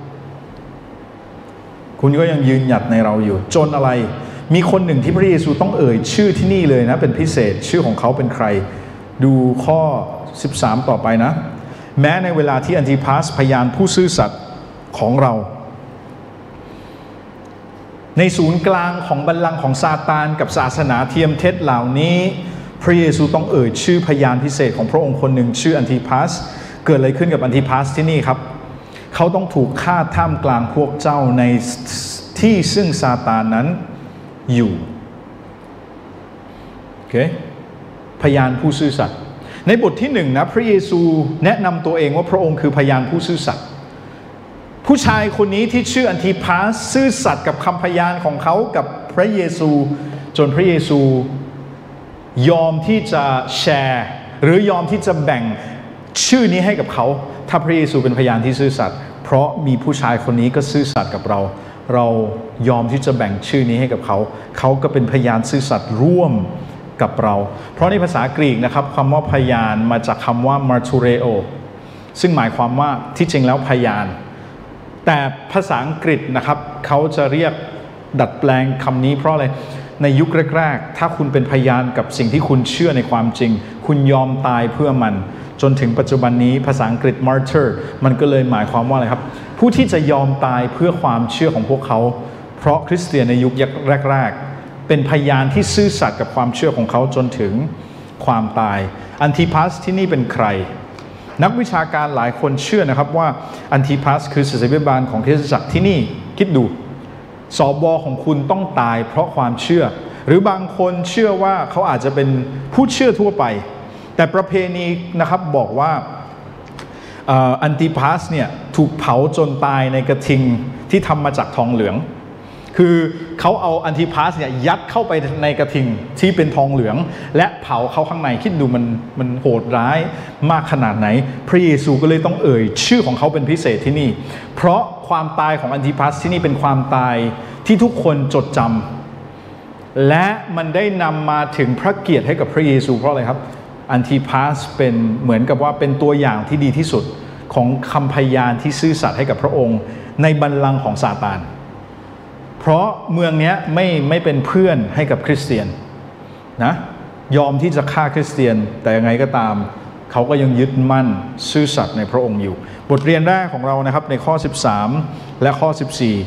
คุณก็ยังยืนหยัดในเราอยู่จนอะไรมีคนหนึ่งที่พระเยซูต้องเอ่ยชื่อที่นี่เลยนะเป็นพิเศษชื่อของเขาเป็นใครดูข้อ13ต่อไปนะแม้ในเวลาที่อันติพาสพยานผู้ซื่อสัตย์ของเราในศูนย์กลางของบัลลังก์ของซาตานกับศาสนาเทียมเท็จเหล่านี้พระเยซูต้องเอ่ยชื่อพยานพิเศษของพระองค์คนหนึ่งชื่ออันติพาสเกิดอะไรขึ้นกับอันติพาสที่นี่ครับเขาต้องถูกฆ่าท่ามกลางพวกเจ้าในที่ซึ่งซาตานนั้นอยู่โอเคพยานผู้ซื่อสัตย์ในบทที่1นะพระเยซูแนะนำตัวเองว่าพระองค์คือพยานผู้ซื่อสัตย์ผู้ชายคนนี้ที่ชื่ออันติพาสซื่อสัตย์กับคำพยานของเขากับพระเยซูจนพระเยซูยอมที่จะแชร์หรือยอมที่จะแบ่งชื่อนี้ให้กับเขาถ้าพระเยซูเป็นพยานที่ซื่อสัตย์เพราะมีผู้ชายคนนี้ก็ซื่อสัตย์กับเรายอมที่จะแบ่งชื่อนี้ให้กับเขาเขาก็เป็นพยานซื่อสัตย์ร่วมกับเราเพราะในภาษากรีกนะครับคำว่าพยานมาจากคำว่า martureo ซึ่งหมายความว่าที่จริงแล้วพยานแต่ภาษาอังกฤษนะครับเขาจะเรียกดัดแปลงคำนี้เพราะอะไรในยุคแรกๆถ้าคุณเป็นพยานกับสิ่งที่คุณเชื่อในความจริงคุณยอมตายเพื่อมันจนถึงปัจจุบันนี้ภาษาอังกฤษ martyr มันก็เลยหมายความว่าอะไรครับผู้ที่จะยอมตายเพื่อความเชื่อของพวกเขาเพราะคริสเตียนในยุคแรกๆเป็นพยานที่ซื่อสัตย์กับความเชื่อของเขาจนถึงความตายอันติพาสที่นี่เป็นใครนักวิชาการหลายคนเชื่อนะครับว่าอันติพาสคือศิษยาภิบาลของคริสตจักรที่นี่คิดดูสบของคุณต้องตายเพราะความเชื่อหรือบางคนเชื่อว่าเขาอาจจะเป็นผู้เชื่อทั่วไปแต่ประเพณีนะครับบอกว่าอันติพาสเนี่ยถูกเผาจนตายในกระทิงที่ทำมาจากทองเหลืองคือเขาเอาอันติพาสเนี่ยยัดเข้าไปในกระทิงที่เป็นทองเหลืองและเผาเขาข้างในคิดดูมันโหดร้ายมากขนาดไหนพระเยซูก็เลยต้องเอ่ยชื่อของเขาเป็นพิเศษที่นี่เพราะความตายของอันติพาสที่นี่เป็นความตายที่ทุกคนจดจำและมันได้นำมาถึงพระเกียรติให้กับพระเยซูเพราะอะไรครับอันติพาสเป็นเหมือนกับว่าเป็นตัวอย่างที่ดีที่สุดของคำพยานที่ซื่อสัตย์ให้กับพระองค์ในบัลลังก์ของซาตานเพราะเมืองนี้ไม่เป็นเพื่อนให้กับคริสเตียนนะยอมที่จะฆ่าคริสเตียนแต่ยังไงก็ตามเขาก็ยังยึดมั่นซื่อสัตย์ในพระองค์อยู่บทเรียนแรกของเรานะครับในข้อ13และข้อ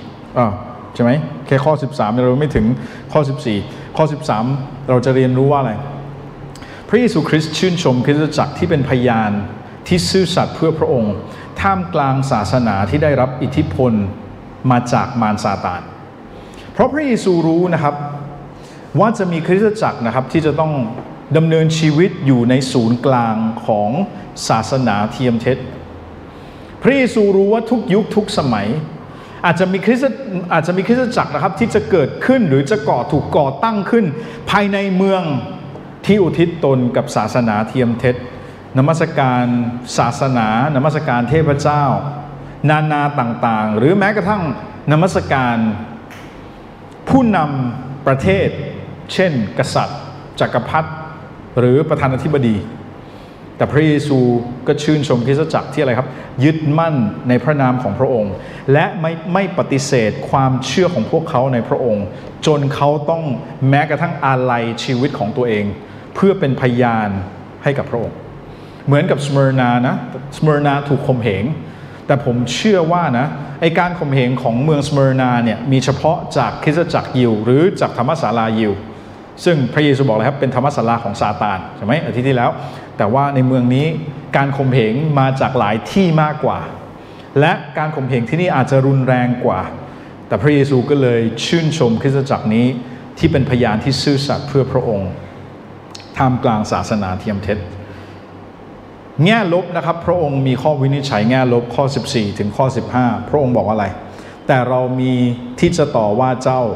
14ใช่ไหมแค่ข้อ13เราไม่ถึงข้อ14ข้อ13เราจะเรียนรู้ว่าอะไรพระเยซูคริสต์ชื่นชมคริสตจักรที่เป็นพยานที่ซื่อสัตย์เพื่อพระองค์ท่ามกลางศาสนาที่ได้รับอิทธิพลมาจากมารซาตานเพราะพระเยซูรู้นะครับว่าจะมีคริสตจักรนะครับที่จะต้องดำเนินชีวิตอยู่ในศูนย์กลางของศาสนาเทียมเท็จพระเยซูรู้ว่าทุกยุคทุกสมัยอาจจะมีคริสตจักรนะครับที่จะเกิดขึ้นหรือจะถูกก่อตั้งขึ้นภายในเมืองที่อุทิศตนกับศาสนาเทียมเท็จนมัสการศาสนานมัสการเทพเจ้านานาต่างๆหรือแม้กระทั่งนมัสการผู้นำประเทศเช่นกษัตริย์จักรพรรดิหรือประธานาธิบดีแต่พระเยซูก็ชื่นชมคริสตจักรที่อะไรครับยึดมั่นในพระนามของพระองค์และไม่ปฏิเสธความเชื่อของพวกเขาในพระองค์จนเขาต้องแม้กระทั่งอาลัยชีวิตของตัวเองเพื่อเป็นพยานให้กับพระองค์เหมือนกับสเมอร์นานะสเมอร์นาถูกข่มเหงแต่ผมเชื่อว่านะไอการข่มเหงของเมืองสเมอร์นาเนี่ยมีเฉพาะจากคริสตจักรยิวหรือจากธรรมศาลายิวซึ่งพระเยซูบอกเลยครับเป็นธรรมศาลาของซาตานใช่ไหมอาทิตย์ที่แล้วแต่ว่าในเมืองนี้การข่มเหงมาจากหลายที่มากกว่าและการข่มเหงที่นี่อาจจะรุนแรงกว่าแต่พระเยซูก็เลยชื่นชมคริสตจักรนี้ที่เป็นพยานที่ซื่อสัตย์เพื่อพระองค์ท่ามกลางศาสนาเทียมเท็จแง่ลบนะครับพระองค์มีข้อวินิจฉัยแง่ลบข้อ14ถึงข้อ15พระองค์บอกว่าอะไรแต่เรามีที่จะต่อว่าเจ้า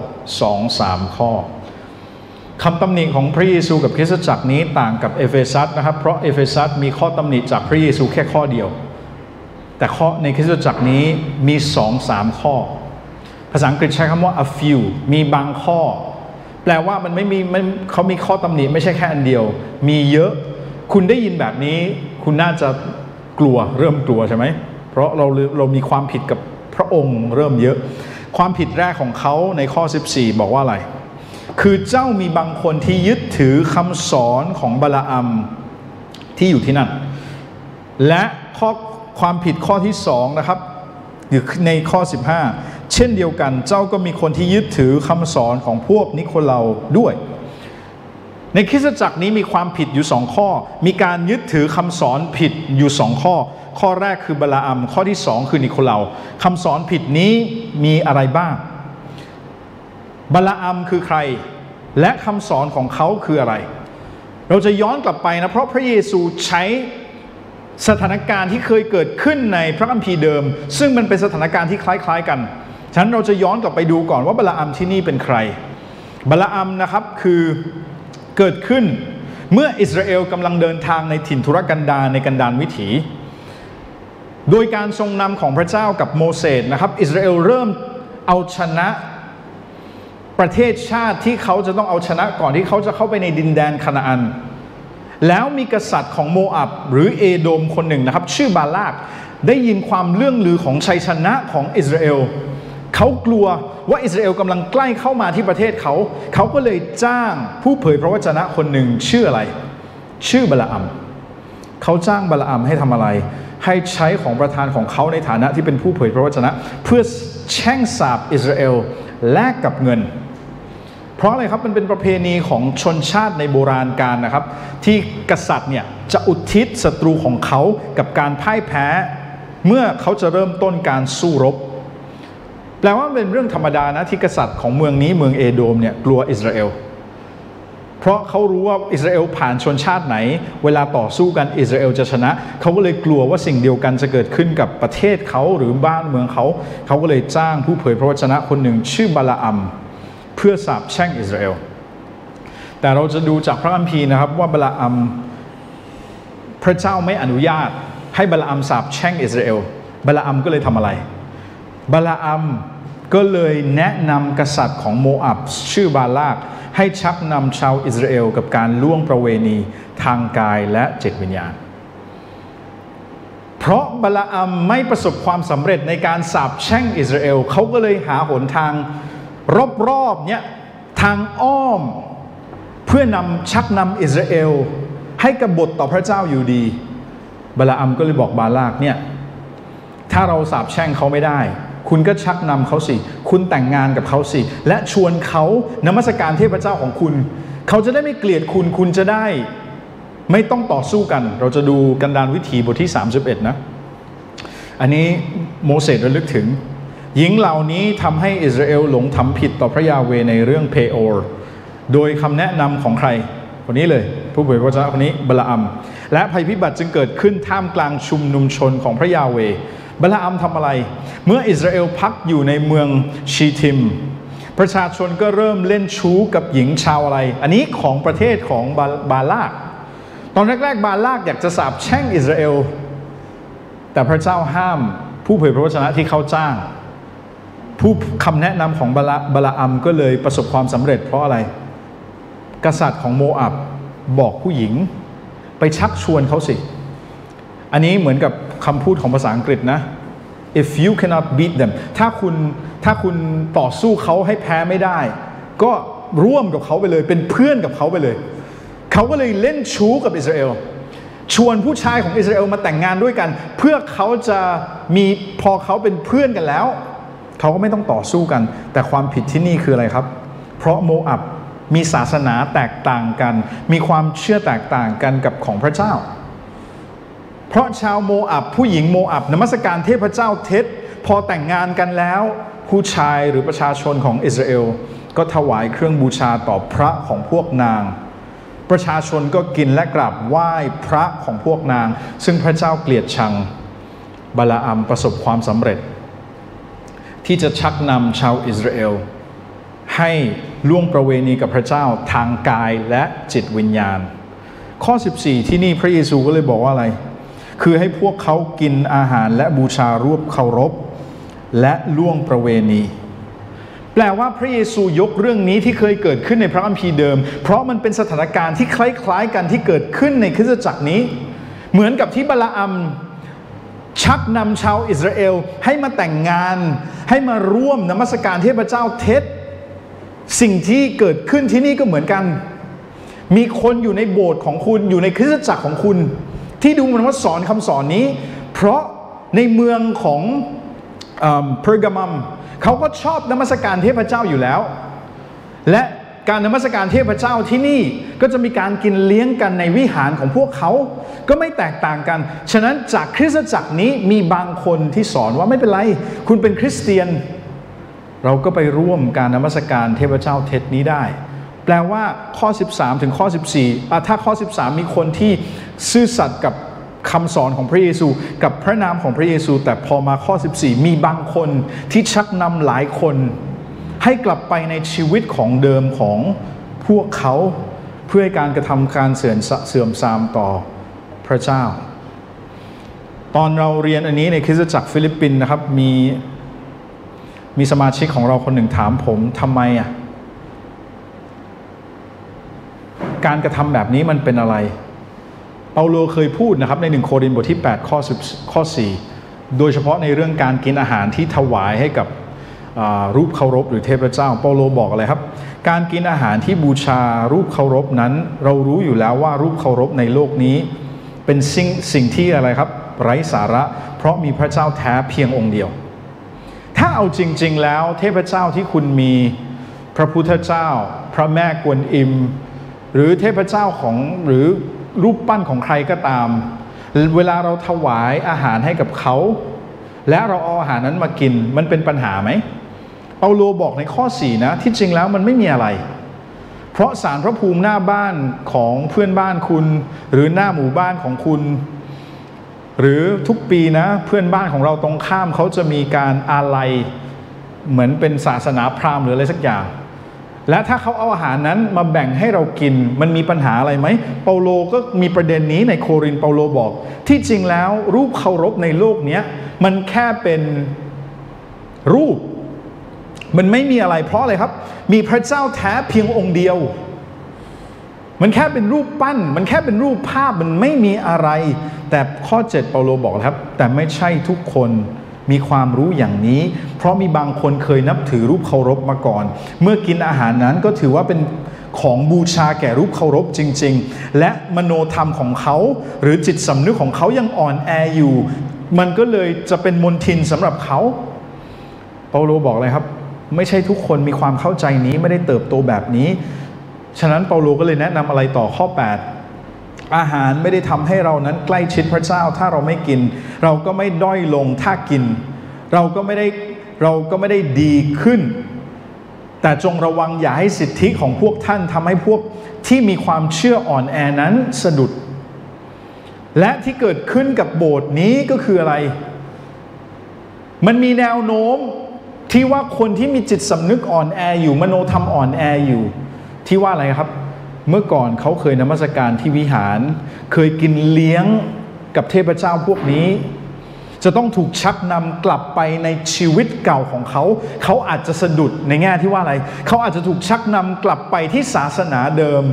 2-3 ข้อคำตำหนิของพระเยซูกับคริสตจักรนี้ต่างกับเอเฟซัสนะครับเพราะเอเฟซัสมีข้อตำหนิจากพระเยซูแค่ข้อเดียวแต่ข้อในคริสตจักรนี้มี 2-3 ข้อภาษาอังกฤษใช้คำว่า a few มีบางข้อแปลว่ามันไม่มีเขามีข้อตำหนิไม่ใช่แค่อันเดียวมีเยอะคุณได้ยินแบบนี้คุณน่าจะกลัวเริ่มกลัวใช่ไหมเพราะเรามีความผิดกับพระองค์เริ่มเยอะความผิดแรกของเขาในข้อ14บอกว่าอะไรคือเจ้ามีบางคนที่ยึดถือคำสอนของบาลาอัมที่อยู่ที่นั่นและความผิดข้อที่2นะครับอยู่ในข้อ15เช่นเดียวกันเจ้าก็มีคนที่ยึดถือคำสอนของพวกนิโคลาด้วยในคริสตจักรนี้มีความผิดอยู่2ข้อมีการยึดถือคำสอนผิดอยู่2ข้อข้อแรกคือบาลาอัมข้อที่2คือนิโคลาคำสอนผิดนี้มีอะไรบ้างบาลาอัมคือใครและคำสอนของเขาคืออะไรเราจะย้อนกลับไปนะเพราะพระเยซูใช้สถานการณ์ที่เคยเกิดขึ้นในพระคัมภีร์เดิมซึ่งมันเป็นสถานการณ์ที่คล้ายๆกันฉะนั้นเราจะย้อนกลับไปดูก่อนว่าบาลาอัมที่นี่เป็นใครบาลาอัมนะครับคือเกิดขึ้นเมื่ออิสราเอลกำลังเดินทางในถิ่นทุรกันดารในกันดารวิถีโดยการทรงนำของพระเจ้ากับโมเสสนะครับอิสราเอลเริ่มเอาชนะประเทศชาติที่เขาจะต้องเอาชนะก่อนที่เขาจะเข้าไปในดินแดนคานาอันแล้วมีกษัตริย์ของโมอับหรือเอโดมคนหนึ่งนะครับชื่อบาลากได้ยินความเรื่องลือของชัยชนะของอิสราเอลเขากลัวว่าอิสราเอลกำลังใกล้เข้ามาที่ประเทศเขาก็เลยจ้างผู้เผยพระวจนะคนหนึ่งชื่ออะไรชื่อบาลาอัมเขาจ้างบาลาอัมให้ทำอะไรให้ใช้ของประธานของเขาในฐานะที่เป็นผู้เผยพระวจนะเพื่อแช่งสาปอิสราเอลแลกกับเงินเพราะอะไรครับมันเป็นประเพณีของชนชาติในโบราณกาลนะครับที่กษัตริย์เนี่ยจะอุทิศศัตรูของเขากับการพ่ายแพ้เมื่อเขาจะเริ่มต้นการสู้รบแปลว่าเป็นเรื่องธรรมดานะที่กษัตริย์ของเมืองนี้เมืองเอโดมเนี่ยกลัวอิสราเอลเพราะเขารู้ว่าอิสราเอลผ่านชนชาติไหนเวลาต่อสู้กันอิสราเอลจะชนะเขาก็เลยกลัวว่าสิ่งเดียวกันจะเกิดขึ้นกับประเทศเขาหรือบ้านเมืองเขาก็เลยจ้างผู้เผยพระวจนะคนหนึ่งชื่อบาลาอัมเพื่อสาปแช่งอิสราเอลแต่เราจะดูจากพระคัมภีร์นะครับว่าบาลาอัมพระเจ้าไม่อนุญาตให้บาลาอัมสาปแช่งอิสราเอลบาลาอัมก็เลยทำอะไรบาลาอัมก็เลยแนะนำกษัตริย์ของโมอับชื่อบาลากให้ชักนำชาวอิสราเอลกับการล่วงประเวณีทางกายและจิตวิญญาณเพราะบาลาอัมไม่ประสบความสำเร็จในการสาปแช่งอิสราเอลเขาก็เลยหาหนทางรอบๆเนี่ยทางอ้อมเพื่อนำชักนำอิสราเอลให้กบฏต่อพระเจ้าอยู่ดีบาลาอัมก็เลยบอกบาลากเนี่ยถ้าเราสาปแช่งเขาไม่ได้คุณก็ชักนำเขาสิคุณแต่งงานกับเขาสิและชวนเขานมัสการเทพเจ้าของคุณเขาจะได้ไม่เกลียดคุณคุณจะได้ไม่ต้องต่อสู้กันเราจะดูกันดารวิถีบทที่31นะอันนี้โมเสสระลึกถึงหญิงเหล่านี้ทำให้อิสราเอลหลงทำผิดต่อพระยาเวห์ในเรื่องเพโอรโดยคำแนะนำของใครคนนี้เลยผู้เผยพระชนะคนนี้บาลาอัมและภัยพิบัติจึงเกิดขึ้นท่ามกลางชุมนุมชนของพระยาเวห์บาลาอัมทำอะไรเมื่ออิสราเอลพักอยู่ในเมืองชีทิมประชาชนก็เริ่มเล่นชู้กับหญิงชาวอะไรอันนี้ของประเทศของบาลากตอนแรกๆบาลากอยากจะสาปแช่งอิสราเอลแต่พระเจ้าห้ามผู้เผยพระวจนะที่เขาจ้างผู้คำแนะนำของบาลาอัมก็เลยประสบความสำเร็จเพราะอะไรกษัตริย์ของโมอับบอกผู้หญิงไปชักชวนเขาสิอันนี้เหมือนกับคำพูดของภาษาอังกฤษนะ if you cannot beat them ถ้าคุณต่อสู้เขาให้แพ้ไม่ได้ก็ร่วมกับเขาไปเลยเป็นเพื่อนกับเขาไปเลยเขาก็เลยเล่นชู้กับอิสราเอลชวนผู้ชายของอิสราเอลมาแต่งงานด้วยกันเพื่อเขาจะมีพอเขาเป็นเพื่อนกันแล้วเขาก็ไม่ต้องต่อสู้กันแต่ความผิดที่นี่คืออะไรครับเพราะโมอับมีศาสนาแตกต่างกันมีความเชื่อแตกต่างกันกับของพระเจ้าเพราะชาวโมอับผู้หญิงโมอับนมัสการเทพเจ้าเท็จพอแต่งงานกันแล้วผู้ชายหรือประชาชนของอิสราเอลก็ถวายเครื่องบูชาต่อพระของพวกนางประชาชนก็กินและกราบไหว้พระของพวกนางซึ่งพระเจ้าเกลียดชังบาลาอัมประสบความสำเร็จที่จะชักนำชาวอิสราเอลให้ล่วงประเวณีกับพระเจ้าทางกายและจิตวิญญาณข้อ14ที่นี่พระเยซูก็เลยบอกว่าอะไรคือให้พวกเขากินอาหารและบูชารูปเคารพและล่วงประเวณีแปลว่าพระเยซูยกเรื่องนี้ที่เคยเกิดขึ้นในพระคัมภีร์เดิมเพราะมันเป็นสถานการณ์ที่คล้ายๆกันที่เกิดขึ้นในคริสตจักรนี้เหมือนกับที่บาลาอัมชักนำชาวอิสราเอลให้มาแต่งงานให้มาร่วมนมัสการเทพเจ้าเท็จสิ่งที่เกิดขึ้นที่นี่ก็เหมือนกันมีคนอยู่ในโบสถ์ของคุณอยู่ในคริสตจักรของคุณที่ดูเหมือนว่าสอนคำสอนนี้เพราะในเมืองของเพอร์กามัมเขาก็ชอบนมัสการเทพเจ้าอยู่แล้วและการนมัสการเทพเจ้าที่นี่ก็จะมีการกินเลี้ยงกันในวิหารของพวกเขาก็ไม่แตกต่างกันฉะนั้นจากคริสตจักรนี้มีบางคนที่สอนว่าไม่เป็นไรคุณเป็นคริสเตียนเราก็ไปร่วมการนมัสการเทพเจ้าเท็จนี้ได้แปลว่าข้อ13ถึงข้อ14ถ้าข้อ13มีคนที่ซื่อสัตย์กับคำสอนของพระเยซูกับพระนามของพระเยซูแต่พอมาข้อ14มีบางคนที่ชักนำหลายคนให้กลับไปในชีวิตของเดิมของพวกเขาเพื่อการกระทำการเสื่อมทรามต่อพระเจ้าตอนเราเรียนอันนี้ในคริสตจักรฟิลิปปินส์นะครับมีสมาชิกของเราคนหนึ่งถามผมทำไมการกระทำแบบนี้มันเป็นอะไรเปาโลเคยพูดนะครับใน1โครินธ์บทที่8ข้อ4โดยเฉพาะในเรื่องการกินอาหารที่ถวายให้กับรูปเคารพหรือเทพเจ้าเปาโลบอกอะไรครับการกินอาหารที่บูชารูปเคารพนั้นเรารู้อยู่แล้วว่ารูปเคารพในโลกนี้เป็นสิ่งที่อะไรครับไร้สาระเพราะมีพระเจ้าแท้เพียงองค์เดียวถ้าเอาจริงๆแล้วเทพเจ้าที่คุณมีพระพุทธเจ้าพระแม่กวนอิมหรือเทพเจ้าของหรือรูปปั้นของใครก็ตามเวลาเราถวายอาหารให้กับเขาและเราเอาอาหารนั้นมากินมันเป็นปัญหาไหมเปาโลบอกในข้อ4นะที่จริงแล้วมันไม่มีอะไรเพราะศาลพระภูมิหน้าบ้านของเพื่อนบ้านคุณหรือหน้าหมู่บ้านของคุณหรือทุกปีนะเพื่อนบ้านของเราตรงข้ามเขาจะมีการอาลัยเหมือนเป็นศาสนาพราหมณ์หรืออะไรสักอย่างและถ้าเขาเอาอาหารนั้นมาแบ่งให้เรากินมันมีปัญหาอะไรไหมเปาโลก็มีประเด็นนี้ในโครินธ์เปาโลบอกที่จริงแล้วรูปเคารพในโลกนี้มันแค่เป็นรูปมันไม่มีอะไรเพราะอะไรครับมีพระเจ้าแท้เพียงองค์เดียวมันแค่เป็นรูปปั้นมันแค่เป็นรูปภาพมันไม่มีอะไรแต่ข้อ7เปาโลบอกครับแต่ไม่ใช่ทุกคนมีความรู้อย่างนี้เพราะมีบางคนเคยนับถือรูปเคารพมาก่อนเมื่อกินอาหารนั้นก็ถือว่าเป็นของบูชาแก่รูปเคารพจริงๆและมโนธรรมของเขาหรือจิตสำนึกของเขายังอ่อนแออยู่มันก็เลยจะเป็นมลทินสำหรับเขาเปาโลบอกเลยครับไม่ใช่ทุกคนมีความเข้าใจนี้ไม่ได้เติบโตแบบนี้ฉะนั้นเปาโลก็เลยแนะนำอะไรต่อข้อ8 อาหารไม่ได้ทำให้เรานั้นใกล้ชิดพระเจ้าถ้าเราไม่กินเราก็ไม่ด้อยลงถ้ากินเราก็ไม่ได้ดีขึ้นแต่จงระวังอย่าให้สิทธิของพวกท่านทำให้พวกที่มีความเชื่ออ่อนแอนั้นสะดุดและที่เกิดขึ้นกับโบสถ์นี้ก็คืออะไรมันมีแนวโน้มที่ว่าคนที่มีจิตสำนึกอ่อนแออยู่มโนธรรมอ่อนแออยู่ที่ว่าอะไรครับเมื่อก่อนเขาเคยนมัสการที่วิหารเคยกินเลี้ยงกับเทพเจ้าพวกนี้จะต้องถูกชักนำกลับไปในชีวิตเก่าของเขาเขาอาจจะสะดุดในแง่ที่ว่าอะไรเขาอาจจะถูกชักนำกลับไปที่ศาสนาเดิม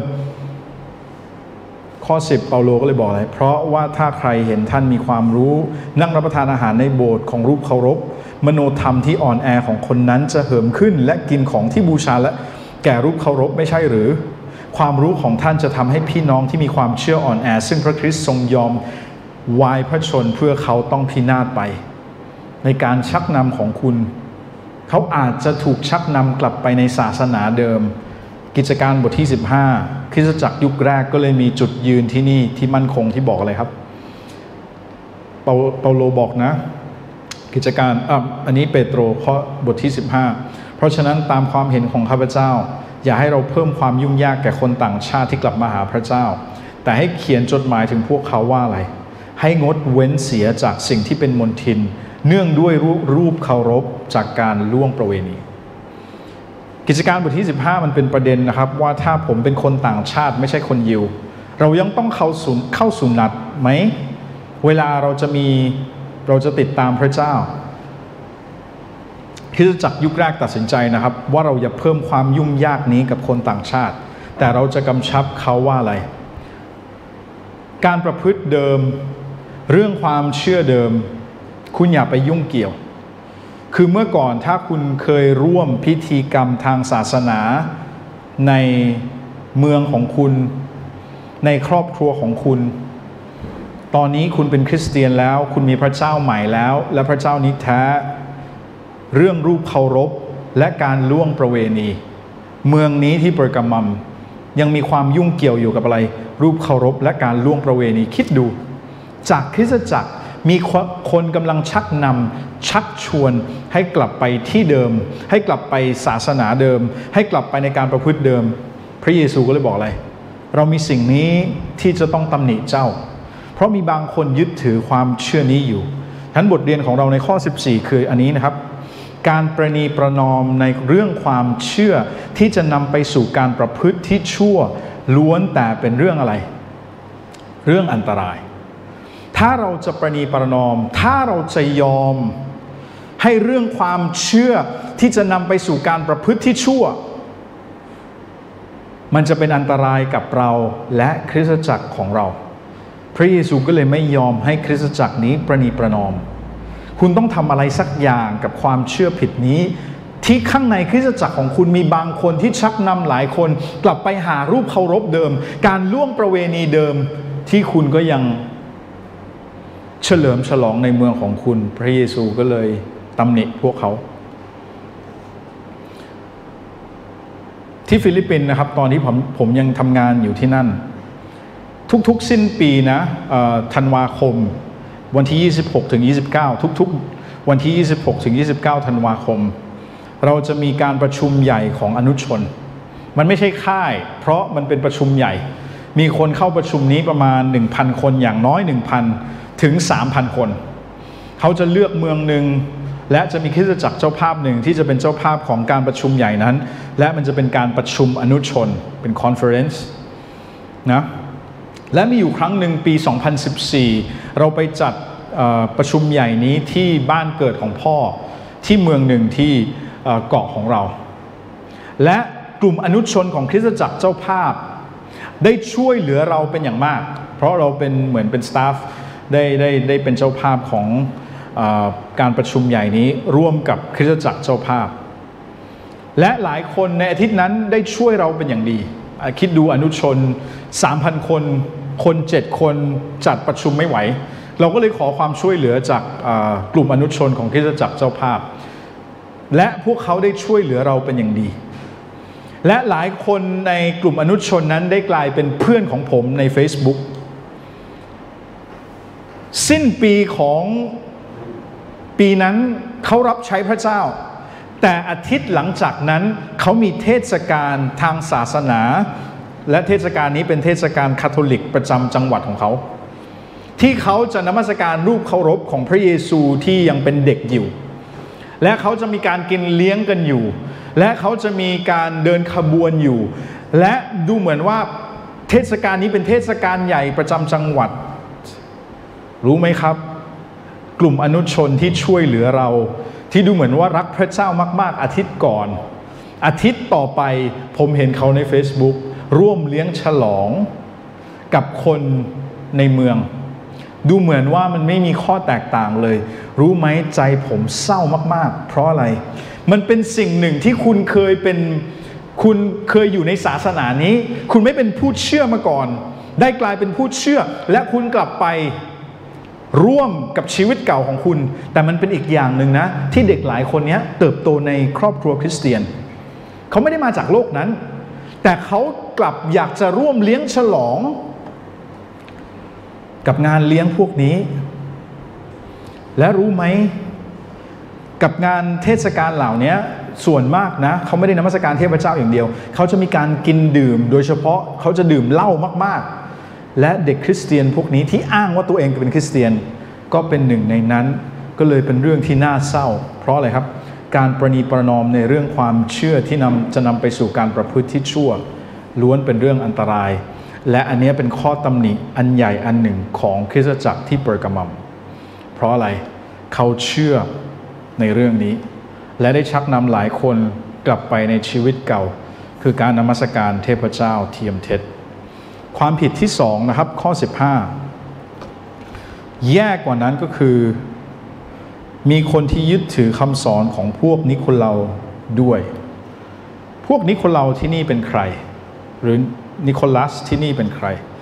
ข้อ10เปาโลก็เลยบอกอะไรเพราะว่าถ้าใครเห็นท่านมีความรู้นั่งรับประทานอาหารในโบสถ์ของรูปเคารพมโนธรรมที่อ่อนแอของคนนั้นจะเหิมขึ้นและกินของที่บูชาและแก่รูปเคารพไม่ใช่หรือความรู้ของท่านจะทำให้พี่น้องที่มีความเชื่ออ่อนแอซึ่งพระคริสต์ทรงยอมวายพระชนเพื่อเขาต้องพินาศไปในการชักนำของคุณเขาอาจจะถูกชักนำกลับไปในศาสนาเดิมกิจการบทที่15คริสตจักรยุคแรกก็เลยมีจุดยืนที่นี่ที่มั่นคงที่บอกอะไรครับเปาโลบอกนะกิจการอันนี้เปโตรข้อบทที่15เพราะฉะนั้นตามความเห็นของข้าพเจ้าอย่าให้เราเพิ่มความยุ่งยากแก่คนต่างชาติที่กลับมาหาพระเจ้าแต่ให้เขียนจดหมายถึงพวกเขาว่าอะไรให้งดเว้นเสียจากสิ่งที่เป็นมลทินเนื่องด้วยรูปเคารพจากการล่วงประเวณีกิจการบทที่15มันเป็นประเด็นนะครับว่าถ้าผมเป็นคนต่างชาติไม่ใช่คนยิวเรายังต้องเข้าสู่นัดไหมเวลาเราจะติดตามพระเจ้าคริสตจักรยุคแรกตัดสินใจนะครับว่าเราอย่าเพิ่มความยุ่งยากนี้กับคนต่างชาติแต่เราจะกำชับเขาว่าอะไรการประพฤติเดิมเรื่องความเชื่อเดิมคุณอย่าไปยุ่งเกี่ยวคือเมื่อก่อนถ้าคุณเคยร่วมพิธีกรรมทางศาสนาในเมืองของคุณในครอบครัวของคุณตอนนี้คุณเป็นคริสเตียนแล้วคุณมีพระเจ้าใหม่แล้วและพระเจ้านี้แท้เรื่องรูปเคารพและการล่วงประเวณีเมืองนี้ที่เปอร์กามัมยังมีความยุ่งเกี่ยวอยู่กับอะไรรูปเคารพและการล่วงประเวณีคิดดูจากคริสตจักรมีคนกำลังชักนำชักชวนให้กลับไปที่เดิมให้กลับไปศาสนาเดิมให้กลับไปในการประพฤติเดิมพระเยซูก็เลยบอกอะไรเรามีสิ่งนี้ที่จะต้องตำหนิเจ้าเพราะมีบางคนยึดถือความเชื่อนี้อยู่ฉะนั้นบทเรียนของเราในข้อ14คืออันนี้นะครับการประนีประนอมในเรื่องความเชื่อที่จะนำไปสู่การประพฤติที่ชั่วล้วนแต่เป็นเรื่องอะไรเรื่องอันตรายถ้าเราจะประนีประนอมถ้าเราจะยอมให้เรื่องความเชื่อที่จะนำไปสู่การประพฤติที่ชั่วมันจะเป็นอันตรายกับเราและคริสตจักรของเราพระเยซูก็เลยไม่ยอมให้คริสตจักรนี้ประนีประนอมคุณต้องทำอะไรสักอย่างกับความเชื่อผิดนี้ที่ข้างในคริสตจักรของคุณมีบางคนที่ชักนำหลายคนกลับไปหารูปเคารพเดิมการล่วงประเวณีเดิมที่คุณก็ยังเฉลิมฉลองในเมืองของคุณพระเยซูก็เลยตำหนิพวกเขาที่ฟิลิปปินส์นะครับตอนที่ผมยังทำงานอยู่ที่นั่นทุกๆสิ้นปีนะธันวาคมวันที่26ถึง29ทุกๆวันที่26ถึง29ธันวาคมเราจะมีการประชุมใหญ่ของอนุชนมันไม่ใช่ค่ายเพราะมันเป็นประชุมใหญ่มีคนเข้าประชุมนี้ประมาณ 1,000 คนอย่างน้อย 1,000 ถึง 3,000 คนเขาจะเลือกเมืองหนึ่งและจะมีคริสตจักรเจ้าภาพหนึ่งที่จะเป็นเจ้าภาพของการประชุมใหญ่นั้นและมันจะเป็นการประชุมอนุชนเป็นคอนเฟอเรนซ์นะและมีอยู่ครั้งหนึ่งปี 2014 เราไปจัดประชุมใหญ่นี้ที่บ้านเกิดของพ่อที่เมืองหนึ่งที่เกาะของเราและกลุ่มอนุชนของคริสตจักรเจ้าภาพได้ช่วยเหลือเราเป็นอย่างมากเพราะเราเป็นเหมือนเป็นสตาฟได้เป็นเจ้าภาพของการประชุมใหญ่นี้ร่วมกับคริสตจักรเจ้าภาพและหลายคนในอาทิตย์นั้นได้ช่วยเราเป็นอย่างดีคิดดูอนุชน 3,000 คน7 คนจัดประชุมไม่ไหวเราก็เลยขอความช่วยเหลือจากกลุ่มอนุชนของคริสตจักรเจ้าภาพและพวกเขาได้ช่วยเหลือเราเป็นอย่างดีและหลายคนในกลุ่มอนุชนนั้นได้กลายเป็นเพื่อนของผมใน Facebook สิ้นปีของปีนั้นเขารับใช้พระเจ้าแต่อาทิตย์หลังจากนั้นเขามีเทศกาลทางศาสนาและเทศกาลนี้เป็นเทศกาลคาทอลิกประจำจังหวัดของเขาที่เขาจะนมัสการรูปเคารพของพระเยซูที่ยังเป็นเด็กอยู่และเขาจะมีการกินเลี้ยงกันอยู่และเขาจะมีการเดินขบวนอยู่และดูเหมือนว่าเทศกาลนี้เป็นเทศกาลใหญ่ประจำจังหวัดรู้ไหมครับกลุ่มอนุชนที่ช่วยเหลือเราที่ดูเหมือนว่ารักพระเจ้ามากๆอาทิตย์ก่อนอาทิตย์ต่อไปผมเห็นเขาใน Facebook ร่วมเลี้ยงฉลองกับคนในเมืองดูเหมือนว่ามันไม่มีข้อแตกต่างเลยรู้ไหมใจผมเศร้ามากๆเพราะอะไรมันเป็นสิ่งหนึ่งที่คุณเคยอยู่ในศาสนานี้คุณไม่เป็นผู้เชื่อมาก่อนได้กลายเป็นผู้เชื่อและคุณกลับไปร่วมกับชีวิตเก่าของคุณแต่มันเป็นอีกอย่างหนึ่งนะที่เด็กหลายคนนี้เติบโตในครอบครัวคริสเตียนเขาไม่ได้มาจากโลกนั้นแต่เขากลับอยากจะร่วมเลี้ยงฉลองกับงานเลี้ยงพวกนี้และรู้ไหมกับงานเทศกาลเหล่านี้ส่วนมากนะเขาไม่ได้นมัสการเทพเจ้าอย่างเดียวเขาจะมีการกินดื่มโดยเฉพาะเขาจะดื่มเหล้ามากๆและเด็กคริสเตียนพวกนี้ที่อ้างว่าตัวเองเป็นคริสเตียนก็เป็นหนึ่งในนั้นก็เลยเป็นเรื่องที่น่าเศร้าเพราะอะไรครับการประนีประนอมในเรื่องความเชื่อที่จะนำไปสู่การประพฤติที่ชั่วล้วนเป็นเรื่องอันตรายและอันนี้เป็นข้อตำหนิอันใหญ่อันหนึ่งของคริสตจักรที่เปอร์กามัมเพราะอะไรเขาเชื่อในเรื่องนี้และได้ชักนำหลายคนกลับไปในชีวิตเก่าคือการนมัสการเทพเจ้าเทียมเท็จความผิดที่สองนะครับข้อ15แย่กว่านั้นก็คือมีคนที่ยึดถือคำสอนของพวกนิโคลาด้วยพวกนิโคลาที่นี่เป็นใครหรือนิโคลัสที่นี่เป็นใคร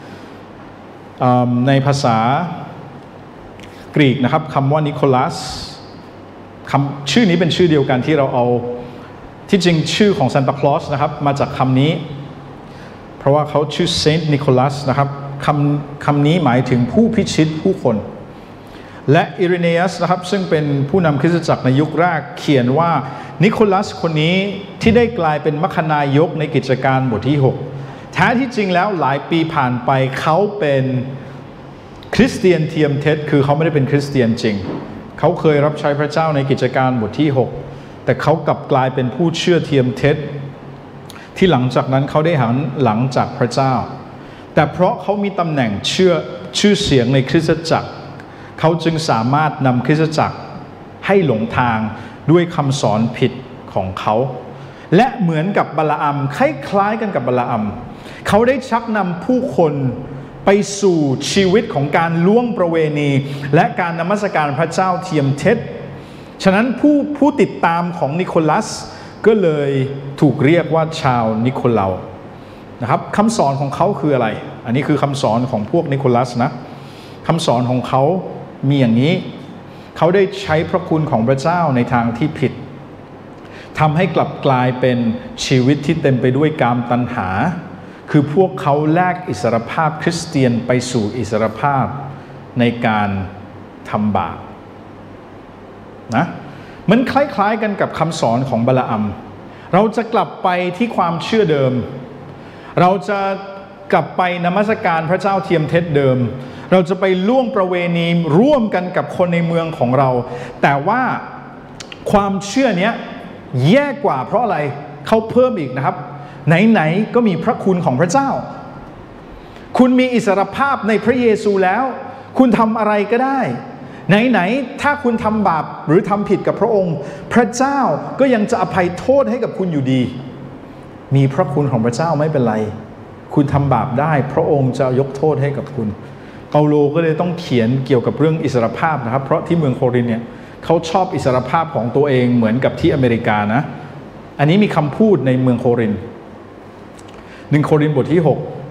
ในภาษากรีกนะครับคำว่านิโคลัสชื่อนี้เป็นชื่อเดียวกันที่เราเอาที่จริงชื่อของซานตาคลอสนะครับมาจากคำนี้เพราะว่าเขาชื่อเซนต์นิโคลัสนะครับคำนี้หมายถึงผู้พิชิตผู้คนและอิเรเนียสนะครับซึ่งเป็นผู้นำคริสตจักรในยุคแรกเขียนว่านิโคลัสคนนี้ที่ได้กลายเป็นมัคคณายกในกิจการบทที่6แท้ที่จริงแล้วหลายปีผ่านไปเขาเป็นคริสเตียนเทียมเท็จคือเขาไม่ได้เป็นคริสเตียนจริงเขาเคยรับใช้พระเจ้าในกิจการบทที่6แต่เขากลับกลายเป็นผู้เชื่อเทียมเท็จที่หลังจากนั้นเขาได้หันหลังจากพระเจ้าแต่เพราะเขามีตำแหน่งชื่อเสียงในคริสตจักรเขาจึงสามารถนำคริสตจักรให้หลงทางด้วยคำสอนผิดของเขาและเหมือนกับบาลาอัมคล้ายๆกันกับบาลาอัมเขาได้ชักนำผู้คนไปสู่ชีวิตของการล่วงประเวณีและการนมัสการพระเจ้าเทียมเท็จฉะนั้นผู้ติดตามของนิโคลัสก็เลยถูกเรียกว่าชาวนิโคลานะครับคำสอนของเขาคืออะไรอันนี้คือคำสอนของพวกนิโคลัสนะคำสอนของเขามีอย่างนี้เขาได้ใช้พระคุณของพระเจ้าในทางที่ผิดทำให้กลับกลายเป็นชีวิตที่เต็มไปด้วยกามตัณหาคือพวกเขาแลกอิสรภาพคริสเตียนไปสู่อิสรภาพในการทำบาปนะมันคล้ายๆกันกับคำสอนของบาลาอัมเราจะกลับไปที่ความเชื่อเดิมเราจะกลับไปนมัสการพระเจ้าเทียมเท็จเดิมเราจะไปล่วงประเวณีร่วมกันกับคนในเมืองของเราแต่ว่าความเชื่อเนี้ยแย่กว่าเพราะอะไรเขาเพิ่มอีกนะครับไหนๆก็มีพระคุณของพระเจ้าคุณมีอิสรภาพในพระเยซูแล้วคุณทำอะไรก็ได้ไหนๆถ้าคุณทำบาปหรือทำผิดกับพระองค์พระเจ้าก็ยังจะอภัยโทษให้กับคุณอยู่ดีมีพระคุณของพระเจ้าไม่เป็นไรคุณทำบาปได้พระองค์จะยกโทษให้กับคุณเปาโลก็เลยต้องเขียนเกี่ยวกับเรื่องอิสรภาพนะครับเพราะที่เมืองโครินธ์เนี่ยเขาชอบอิสรภาพของตัวเองเหมือนกับที่อเมริกานะอันนี้มีคำพูดในเมืองโครินธ์1 โครินธ์บทที่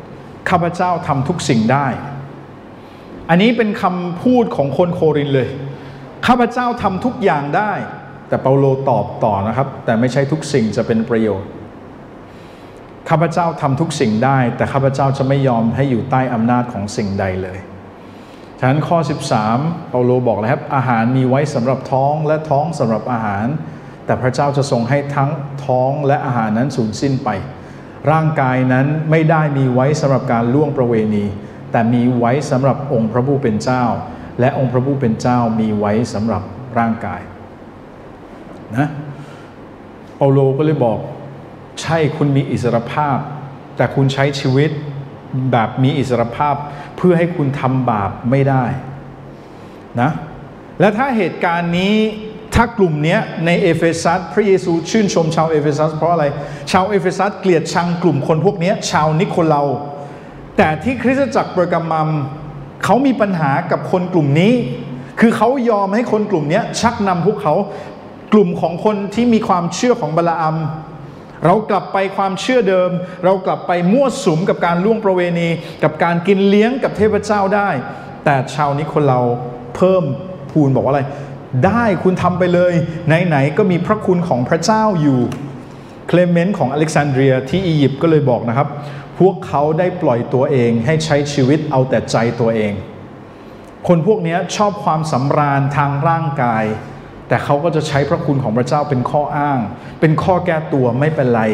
6ข้าพเจ้าทำทุกสิ่งได้อันนี้เป็นคำพูดของคนโครินธ์เลยข้าพเจ้าทำทุกอย่างได้แต่เปาโลตอบต่อนะครับแต่ไม่ใช่ทุกสิ่งจะเป็นประโยชน์ข้าพเจ้าทำทุกสิ่งได้แต่ข้าพเจ้าจะไม่ยอมให้อยู่ใต้อำนาจของสิ่งใดเลยฉะนั้นข้อ 13เปาโลบอกเลยครับอาหารมีไว้สำหรับท้องและท้องสำหรับอาหารแต่พระเจ้าจะทรงให้ทั้งท้องและอาหารนั้นสูญสิ้นไปร่างกายนั้นไม่ได้มีไว้สำหรับการล่วงประเวณีแต่มีไว้สำหรับองค์พระผู้เป็นเจ้าและองค์พระผู้เป็นเจ้ามีไว้สำหรับร่างกายนะเปาโลก็เลยบอกใช่คุณมีอิสรภาพแต่คุณใช้ชีวิตแบบมีอิสรภาพเพื่อให้คุณทำบาปไม่ได้นะและถ้าเหตุการณ์นี้ถ้ากลุ่มนี้ในเอเฟซัสพระเยซูชื่นชมชาวเอเฟซัสเพราะอะไรชาวเอเฟซัสเกลียดชังกลุ่มคนพวกนี้ชาวนิโคลาแต่ที่คริสตจักรเปอร์กามัมเขามีปัญหากับคนกลุ่มนี้คือเขายอมให้คนกลุ่มนี้ชักนำพวกเขากลุ่มของคนที่มีความเชื่อของบาลาอัมเรากลับไปความเชื่อเดิมเรากลับไปมั่วสุมกับการล่วงประเวณีกับการกินเลี้ยงกับเทพเจ้าได้แต่ชาวนิโคลาเพิ่มพูนบอกว่าอะไรได้คุณทำไปเลยไหนๆก็มีพระคุณของพระเจ้าอยู่เคลเมนต์ของอเล็กซานเดรียที่อียิปต์ก็เลยบอกนะครับพวกเขาได้ปล่อยตัวเองให้ใช้ชีวิตเอาแต่ใจตัวเองคนพวกนี้ชอบความสำราญทางร่างกายแต่เขาก็จะใช้พระคุณของพระเจ้าเป็นข้ออ้างเป็นข้อแก้ตัวไม่เป็นไร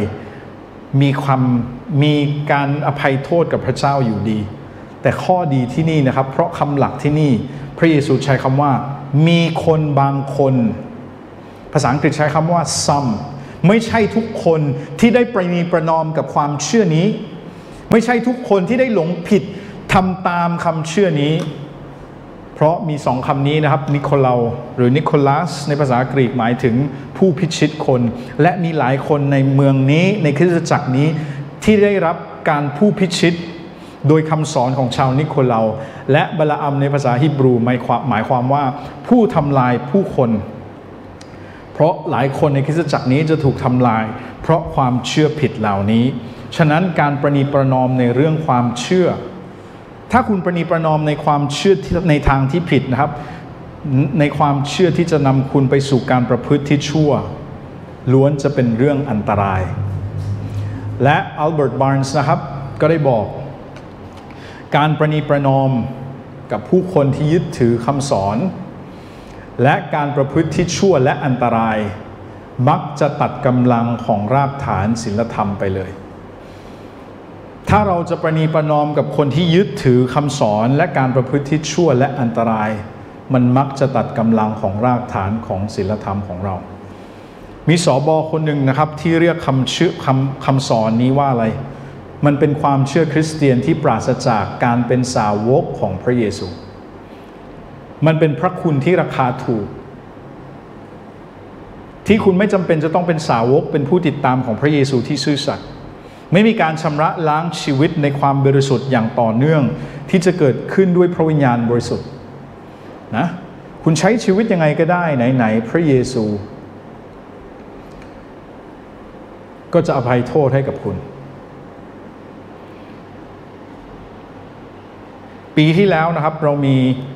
มีการอภัยโทษกับพระเจ้าอยู่ดีแต่ข้อดีที่นี่นะครับเพราะคำหลักที่นี่พระเยซูใช้คำว่ามีคนบางคนภาษาอังกฤษใช้คำว่า some ไม่ใช่ทุกคนที่ได้ประนีประนอมกับความเชื่อนี้ไม่ใช่ทุกคนที่ได้หลงผิดทำตามคำเชื่อนี้เพราะมีสองคำนี้นะครับนิโคลาหรือนิโคลัสในภาษากรีกหมายถึงผู้พิชิตคนและมีหลายคนในเมืองนี้ในคริสตจักรนี้ที่ได้รับการผู้พิชิตโดยคำสอนของชาวนิโคลาและบาลาอัมในภาษาฮีบรูหมายความว่าผู้ทำลายผู้คนเพราะหลายคนในคริสตจักรนี้จะถูกทำลายเพราะความเชื่อผิดเหล่านี้ฉะนั้นการประนีประนอมในเรื่องความเชื่อถ้าคุณประนีประนอมในความเชื่อในทางที่ผิดนะครับในความเชื่อที่จะนำคุณไปสู่การประพฤติที่ชั่วล้วนจะเป็นเรื่องอันตรายและอัลเบิร์ต บาร์นส์นะครับก็ได้บอกการประนีประนอมกับผู้คนที่ยึดถือคำสอนและการประพฤติที่ชั่วและอันตรายมักจะตัดกำลังของรากฐานศีลธรรมไปเลยถ้าเราจะประนีประนอมกับคนที่ยึดถือคำสอนและการประพฤติที่ชั่วและอันตรายมันมักจะตัดกำลังของรากฐานของศีลธรรมของเรามีสบคนหนึ่งนะครับที่เรียกคำสอนนี้ว่าอะไรมันเป็นความเชื่อคริสเตียนที่ปราศจากการเป็นสาวกของพระเยซูมันเป็นพระคุณที่ราคาถูกที่คุณไม่จำเป็นจะต้องเป็นสาวกเป็นผู้ติดตามของพระเยซูที่ซื่อสัตย์ไม่มีการชำระล้างชีวิตในความบริสุทธิ์อย่างต่อเนื่องที่จะเกิดขึ้นด้วยพระวิญญาณบริสุทธิ์นะคุณใช้ชีวิตยังไงก็ได้ไหนๆพระเยซูก็จะอภัยโทษให้กับคุณปีที่แล้วนะครับเรามี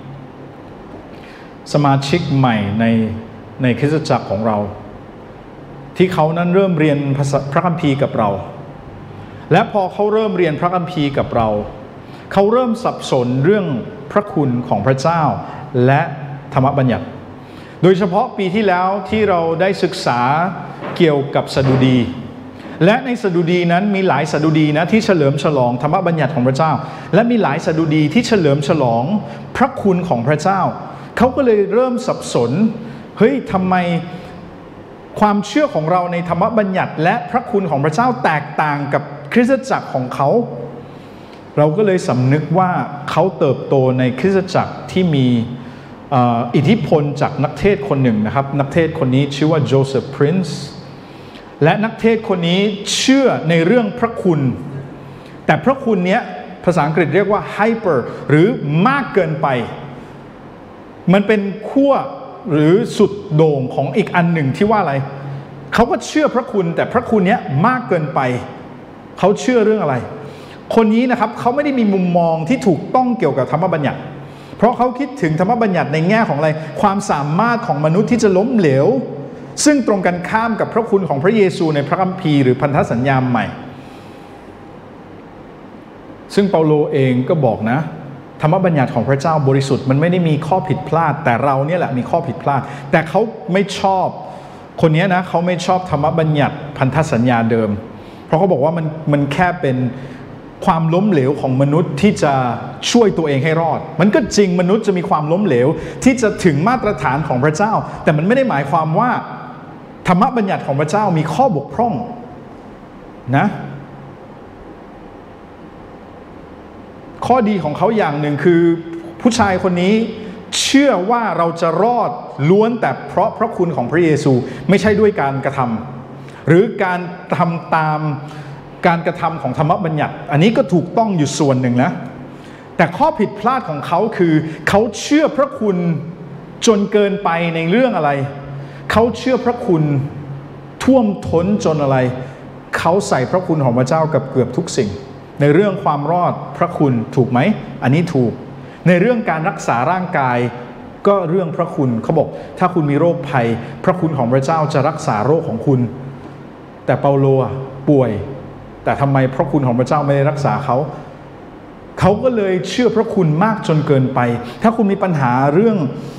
สมาชิกใหม่ในคริสตจักรของเราที่เขานั้นเริ่มเรียนพระคัมภีร์กับเราและพอเขาเริ่มเรียนพระคัมภีร์กับเราเขาเริ่มสับสนเรื่องพระคุณของพระเจ้าและธรรมบัญญัติโดยเฉพาะปีที่แล้วที่เราได้ศึกษาเกี่ยวกับสดุดีและในสดุดีนั้นมีหลายสดุดีนะที่เฉลิมฉลองธรรมบัญญัติของพระเจ้าและมีหลายสดุดีที่เฉลิมฉลองพระคุณของพระเจ้าเขาก็เลยเริ่มสับสนเฮ้ยทำไมความเชื่อของเราในธรรมบัญญัติและพระคุณของพระเจ้าแตกต่างกับคริสตจักรของเขาเราก็เลยสำนึกว่าเขาเติบโตในคริสตจักรที่มีอิทธิพลจากนักเทศคนหนึ่งนะครับนักเทศคนนี้ชื่อว่าโจเซฟ พรินซ์และนักเทศคนนี้เชื่อในเรื่องพระคุณแต่พระคุณนี้ภาษาอังกฤษเรียกว่า hyper หรือมากเกินไปมันเป็นขั้วหรือสุดโด่งของอีกอันหนึ่งที่ว่าอะไรเขาก็เชื่อพระคุณแต่พระคุณนี้มากเกินไปเขาเชื่อเรื่องอะไรคนนี้นะครับเขาไม่ได้มีมุมมองที่ถูกต้องเกี่ยวกับธรรมบัญญัติเพราะเขาคิดถึงธรรมบัญญัติในแง่ของอะไรความสามารถของมนุษย์ที่จะล้มเหลวซึ่งตรงกันข้ามกับพระคุณของพระเยซูในพระคัมภีร์หรือพันธสัญญาใหม่ซึ่งเปาโลเองก็บอกนะธรรมบัญญัติของพระเจ้าบริสุทธิ์มันไม่ได้มีข้อผิดพลาดแต่เราเนี่ยแหละมีข้อผิดพลาดแต่เขาไม่ชอบคนนี้นะเขาไม่ชอบธรรมบัญญัติพันธสัญญาเดิมเพราะเขาบอกว่ามันแค่เป็นความล้มเหลวของมนุษย์ที่จะช่วยตัวเองให้รอดมันก็จริงมนุษย์จะมีความล้มเหลวที่จะถึงมาตรฐานของพระเจ้าแต่มันไม่ได้หมายความว่าธรรมบัญญัติของพระเจ้ามีข้อบกพร่องนะข้อดีของเขาอย่างหนึ่งคือผู้ชายคนนี้เชื่อว่าเราจะรอดล้วนแต่เพราะพระคุณของพระเยซูไม่ใช่ด้วยการกระทำหรือการทำตามการกระทำของธรรมบัญญัติอันนี้ก็ถูกต้องอยู่ส่วนหนึ่งนะแต่ข้อผิดพลาดของเขาคือเขาเชื่อพระคุณจนเกินไปในเรื่องอะไรเขาเชื่อพระคุณท่วมท้นจนอะไรเขาใส่พระคุณของพระเจ้ากับเกือบทุกสิ่งในเรื่องความรอดพระคุณถูกไหมอันนี้ถูกในเรื่องการรักษาร่างกายก็เรื่องพระคุณเขาบอกถ้าคุณมีโรคภัยพระคุณของพระเจ้าจะรักษาโรคของคุณแต่เปาโลป่วยแต่ทำไมพระคุณของพระเจ้าไม่ได้รักษาเขาก็เลยเชื่อพระคุณมากจนเกินไปถ้าคุณมีปัญหาเรื่อง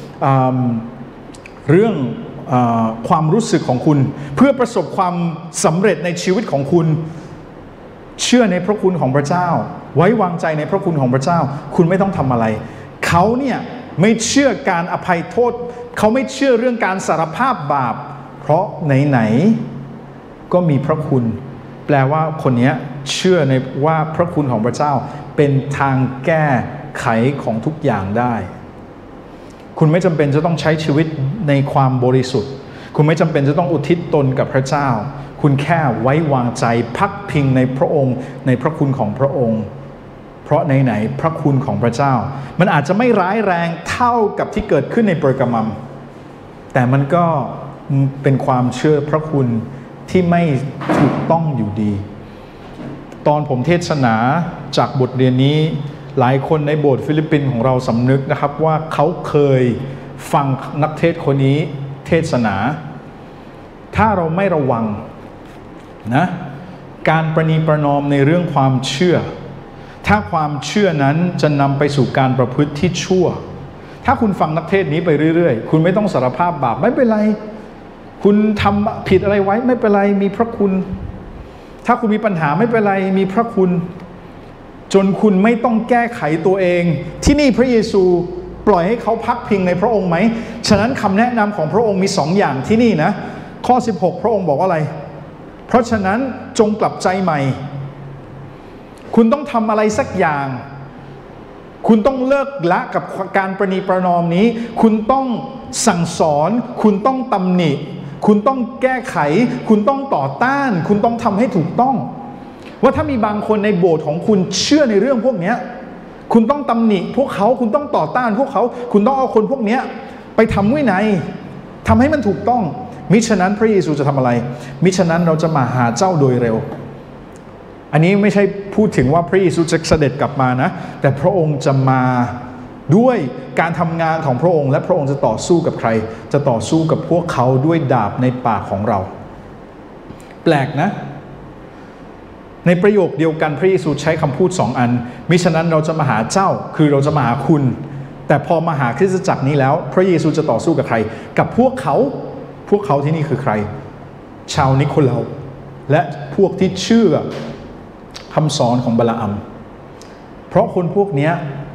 ความรู้สึกของคุณเพื่อประสบความสำเร็จในชีวิตของคุณเชื่อในพระคุณของพระเจ้าไว้วางใจในพระคุณของพระเจ้าคุณไม่ต้องทำอะไรเขาเนี่ยไม่เชื่อการอภัยโทษเขาไม่เชื่อเรื่องการสารภาพบาปเพราะไหนๆก็มีพระคุณแปลว่าคนนี้เชื่อในว่าพระคุณของพระเจ้าเป็นทางแก้ไขของทุกอย่างได้คุณไม่จำเป็นจะต้องใช้ชีวิตในความบริสุทธิ์คุณไม่จำเป็นจะต้องอุทิศตนกับพระเจ้าคุณแค่ไว้วางใจพักพิงในพระองค์ในพระคุณของพระองค์เพราะไหนๆพระคุณของพระเจ้ามันอาจจะไม่ร้ายแรงเท่ากับที่เกิดขึ้นในเปอร์กามัมแต่มันก็เป็นความเชื่อพระคุณที่ไม่ถูกต้องอยู่ดีตอนผมเทศนาจากบทเรียนนี้หลายคนในโบสถ์ฟิลิปปินส์ของเราสำนึกนะครับว่าเขาเคยฟังนักเทศคนนี้เทศนาถ้าเราไม่ระวังนะการประนีประนอมในเรื่องความเชื่อถ้าความเชื่อนั้นจะนำไปสู่การประพฤติที่ชั่วถ้าคุณฟังนักเทศนี้ไปเรื่อยๆคุณไม่ต้องสารภาพบาปไม่เป็นไรคุณทำผิดอะไรไว้ไม่เป็นไรมีพระคุณถ้าคุณมีปัญหาไม่เป็นไรมีพระคุณจนคุณไม่ต้องแก้ไขตัวเองที่นี่พระเยซูปล่อยให้เขาพักพิงในพระองค์ไหมฉะนั้นคำแนะนำของพระองค์มี2 อย่างที่นี่นะข้อ16พระองค์บอกว่าอะไรเพราะฉะนั้นจงกลับใจใหม่คุณต้องทำอะไรสักอย่างคุณต้องเลิกละกับการประนีประนอมนี้คุณต้องสั่งสอนคุณต้องตำหนิคุณต้องแก้ไขคุณต้องต่อต้านคุณต้องทำให้ถูกต้องว่าถ้ามีบางคนในโบสถ์ของคุณเชื่อในเรื่องพวกนี้คุณต้องตำหนิพวกเขาคุณต้องต่อต้านพวกเขาคุณต้องเอาคนพวกนี้ไปทำวินัยทำให้มันถูกต้องมิฉะนั้นพระเยซูจะทำอะไรมิฉะนั้นเราจะมาหาเจ้าโดยเร็วอันนี้ไม่ใช่พูดถึงว่าพระเยซูจะเสด็จกลับมานะแต่พระองค์จะมาด้วยการทำงานของพระองค์และพระองค์จะต่อสู้กับใครจะต่อสู้กับพวกเขาด้วยดาบในปากของเราแปลกนะในประโยคเดียวกันพระเยซูใช้คำพูด2 อันมิฉะนั้นเราจะมาหาเจ้าคือเราจะมาหาคุณแต่พอมาหาคริสตจักรนี้แล้วพระเยซูจะต่อสู้กับใครกับพวกเขาที่นี่คือใครชาวนิโคลาและพวกที่เชื่อคำสอนของบาลาอัมเพราะคนพวกนี้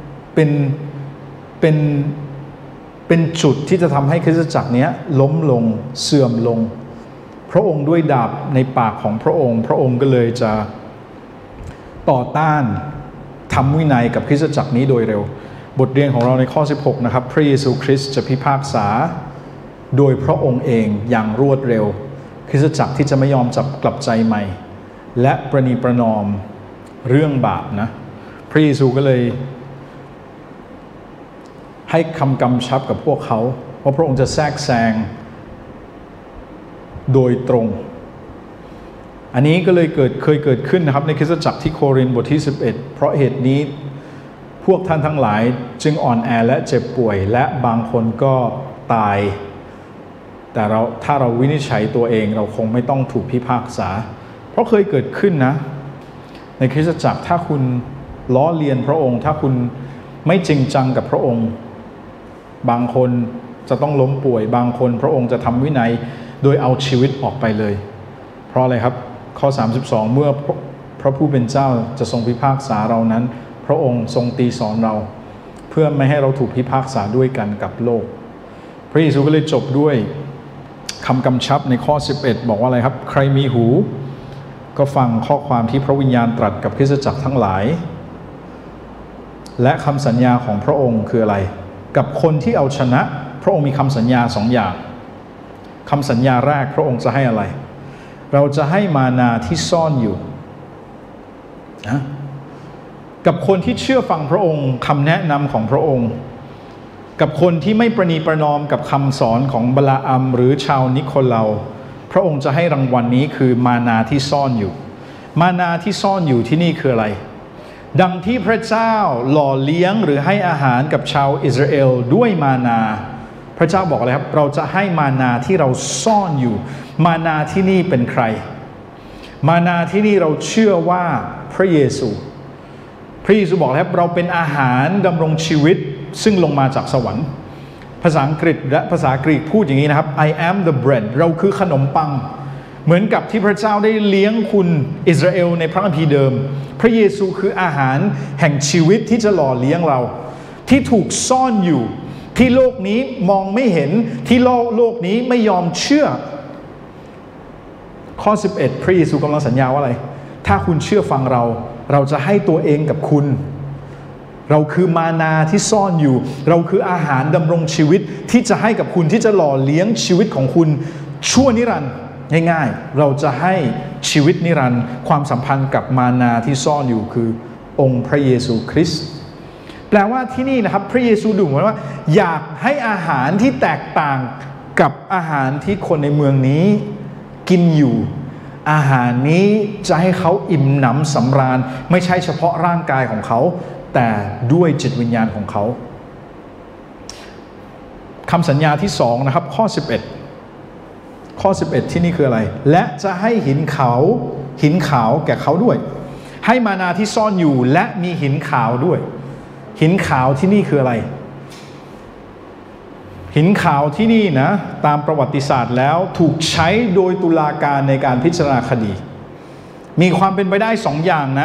เป็นจุดที่จะทำให้คริสตจักรนี้ล้มลงเสื่อมลงพระองค์ด้วยดาบในปากของพระองค์ก็เลยจะต่อต้านทำวินัยกับคริสตจักรนี้โดยเร็วบทเรียนของเราในข้อ16นะครับพระเยซูคริสต์จะพิพากษาโดยพระองค์เองอย่างรวดเร็วคริสตจักรที่จะไม่ยอมจับกลับใจใหม่และประนีประนอมเรื่องบาปนะพระเยซูก็เลยให้คำกำชับกับพวกเขาว่าพระองค์จะแทรกแซงโดยตรงอันนี้ก็เลยเคยเกิดขึ้นนะครับในคริสตจักรที่โครินธ์บทที่11เพราะเหตุนี้พวกท่านทั้งหลายจึงอ่อนแอและเจ็บป่วยและบางคนก็ตายแต่ถ้าเราวินิจฉัยตัวเองเราคงไม่ต้องถูกพิพากษาเพราะเคยเกิดขึ้นนะในคริสตจักรถ้าคุณล้อเลียนพระองค์ถ้าคุณไม่จริงจังกับพระองค์บางคนจะต้องล้มป่วยบางคนพระองค์จะทำวินัยโดยเอาชีวิตออกไปเลยเพราะอะไรครับข้อ32เมื่อพระผู้เป็นเจ้าจะทรงพิพากษาเรานั้นพระองค์ทรงตีสอนเราเพื่อไม่ให้เราถูกพิพากษาด้วยกันกับโลกพระเยซูก็เลยจบด้วยคำกำชับในข้อ11บอกว่าอะไรครับใครมีหูก็ฟังข้อความที่พระวิญญาณตรัสกับคริสตจักรทั้งหลายและคำสัญญาของพระองค์คืออะไรกับคนที่เอาชนะพระองค์มีคำสัญญา2 อย่างคำสัญญาแรกพระองค์จะให้อะไรเราจะให้มานาที่ซ่อนอยู่นะกับคนที่เชื่อฟังพระองค์คำแนะนำของพระองค์กับคนที่ไม่ประนีประนอมกับคำสอนของบาลาอัมหรือชาวนิโคลาพระองค์จะให้รางวัลนี้คือมานาที่ซ่อนอยู่มานาที่ซ่อนอยู่ที่นี่คืออะไรดังที่พระเจ้าหล่อเลี้ยงหรือให้อาหารกับชาวอิสราเอลด้วยมานาพระเจ้าบอกอะไรครับเราจะให้มานาที่เราซ่อนอยู่มานาที่นี่เป็นใครมานาที่นี่เราเชื่อว่าพระเยซูบอกแล้วเราเป็นอาหารดำรงชีวิตซึ่งลงมาจากสวรรค์ภาษาอังกฤษและภาษากรีกพูดอย่างนี้นะครับ I am the bread เราคือขนมปังเหมือนกับที่พระเจ้าได้เลี้ยงคุณอิสราเอลในพระคัมภีร์เดิมพระเยซูคืออาหารแห่งชีวิตที่จะหล่อเลี้ยงเราที่ถูกซ่อนอยู่ที่โลกนี้มองไม่เห็นที่โลกนี้ไม่ยอมเชื่อข้อ11พระเยซูกำลังสัญญาว่าอะไรถ้าคุณเชื่อฟังเราจะให้ตัวเองกับคุณเราคือมานาที่ซ่อนอยู่เราคืออาหารดำรงชีวิตที่จะให้กับคุณที่จะหล่อเลี้ยงชีวิตของคุณชั่วนิรันดร์ง่ายๆเราจะให้ชีวิตนิรันดร์ความสัมพันธ์กับมานาที่ซ่อนอยู่คือองค์พระเยซูคริสต์แปลว่าที่นี่นะครับพระเยซูดูเหมือนว่าอยากให้อาหารที่แตกต่างกับอาหารที่คนในเมืองนี้กินอยู่อาหารนี้จะให้เขาอิ่มหนำสำราญไม่ใช่เฉพาะร่างกายของเขาแต่ด้วยจิตวิญญาณของเขาคำสัญญาที่2นะครับข้อ11ที่นี่คืออะไรและจะให้หินขาวแก่เขาด้วยให้มานาที่ซ่อนอยู่และมีหินขาวด้วยหินขาวที่นี่คืออะไรหินขาวที่นี่นะตามประวัติศาสตร์แล้วถูกใช้โดยตุลาการในการพิจารณาคดีมีความเป็นไปได้2 อย่างนะ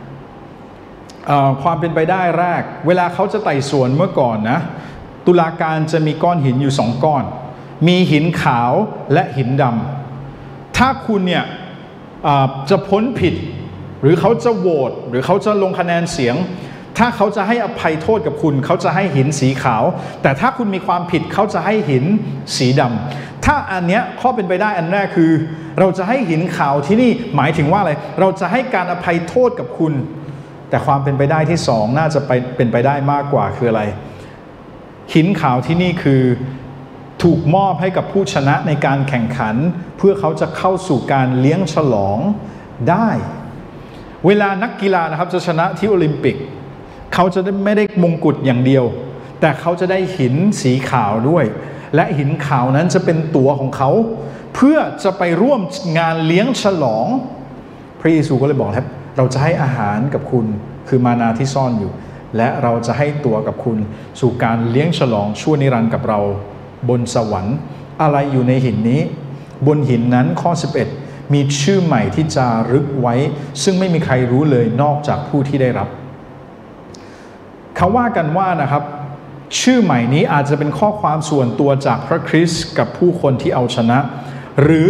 ความเป็นไปได้แรกเวลาเขาจะไต่สวนเมื่อก่อนนะตุลาการจะมีก้อนหินอยู่2 ก้อนมีหินขาวและหินดำถ้าคุณเนี่ยจะพ้นผิดหรือเขาจะโหวตหรือเขาจะลงคะแนนเสียงถ้าเขาจะให้อภัยโทษกับคุณเขาจะให้หินสีขาวแต่ถ้าคุณมีความผิดเขาจะให้หินสีดำถ้าอันเนี้ยข้อเป็นไปได้อันแรกคือเราจะให้หินขาวที่นี่หมายถึงว่าอะไรเราจะให้การอภัยโทษกับคุณแต่ความเป็นไปได้ที่2น่าจะเป็นไปได้มากกว่าคืออะไรหินขาวที่นี่คือถูกมอบให้กับผู้ชนะในการแข่งขันเพื่อเขาจะเข้าสู่การเลี้ยงฉลองได้เวลานักกีฬานะครับจะชนะที่โอลิมปิกเขาจะไม่ได้มงกุฎอย่างเดียวแต่เขาจะได้หินสีขาวด้วยและหินขาวนั้นจะเป็นตั๋วของเขาเพื่อจะไปร่วมงานเลี้ยงฉลองพระเยซูก็เลยบอกครับเราจะให้อาหารกับคุณคือมานาที่ซ่อนอยู่และเราจะให้ตั๋วกับคุณสู่การเลี้ยงฉลองชั่วนิรันดร์กับเราบนสวรรค์อะไรอยู่ในหินนี้บนหินนั้นข้อ11มีชื่อใหม่ที่จารึกไว้ซึ่งไม่มีใครรู้เลยนอกจากผู้ที่ได้รับเขาว่ากันว่านะครับชื่อใหม่นี้อาจจะเป็นข้อความส่วนตัวจากพระคริสต์กับผู้คนที่เอาชนะหรือ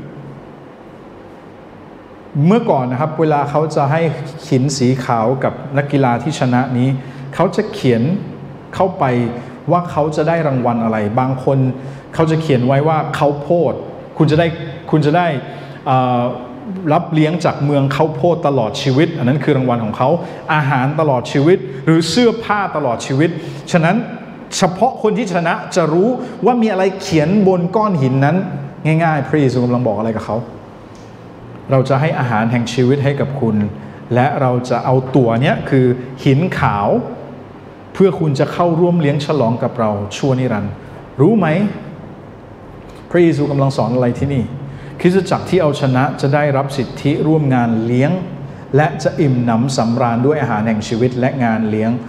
เมื่อก่อนนะครับเวลาเขาจะให้หินสีขาวกับนักกีฬาที่ชนะนี้เขาจะเขียนเข้าไปว่าเขาจะได้รางวัลอะไรบางคนเขาจะเขียนไว้ว่าข้าวโพดคุณจะได้รับเลี้ยงจากเมืองข้าวโพดตลอดชีวิตอันนั้นคือรางวัลของเขาอาหารตลอดชีวิตหรือเสื้อผ้าตลอดชีวิตฉะนั้นเฉพาะคนที่ชนะจะรู้ว่ามีอะไรเขียนบนก้อนหินนั้นง่ายๆพระเยซูกำลังบอกอะไรกับเขาเราจะให้อาหารแห่งชีวิตให้กับคุณและเราจะเอาตั๋วเนี้ยคือหินขาวเพื่อคุณจะเข้าร่วมเลี้ยงฉลองกับเราชั่วนิรันดร์รู้ไหมพระเยซูกำลังสอนอะไรที่นี่คริสตจักรที่เอาชนะจะได้รับสิทธิร่วมงานเลี้ยงและจะอิ่มหนำสำราญด้วยอาหารแห่งชีวิตและงานเลี้ยง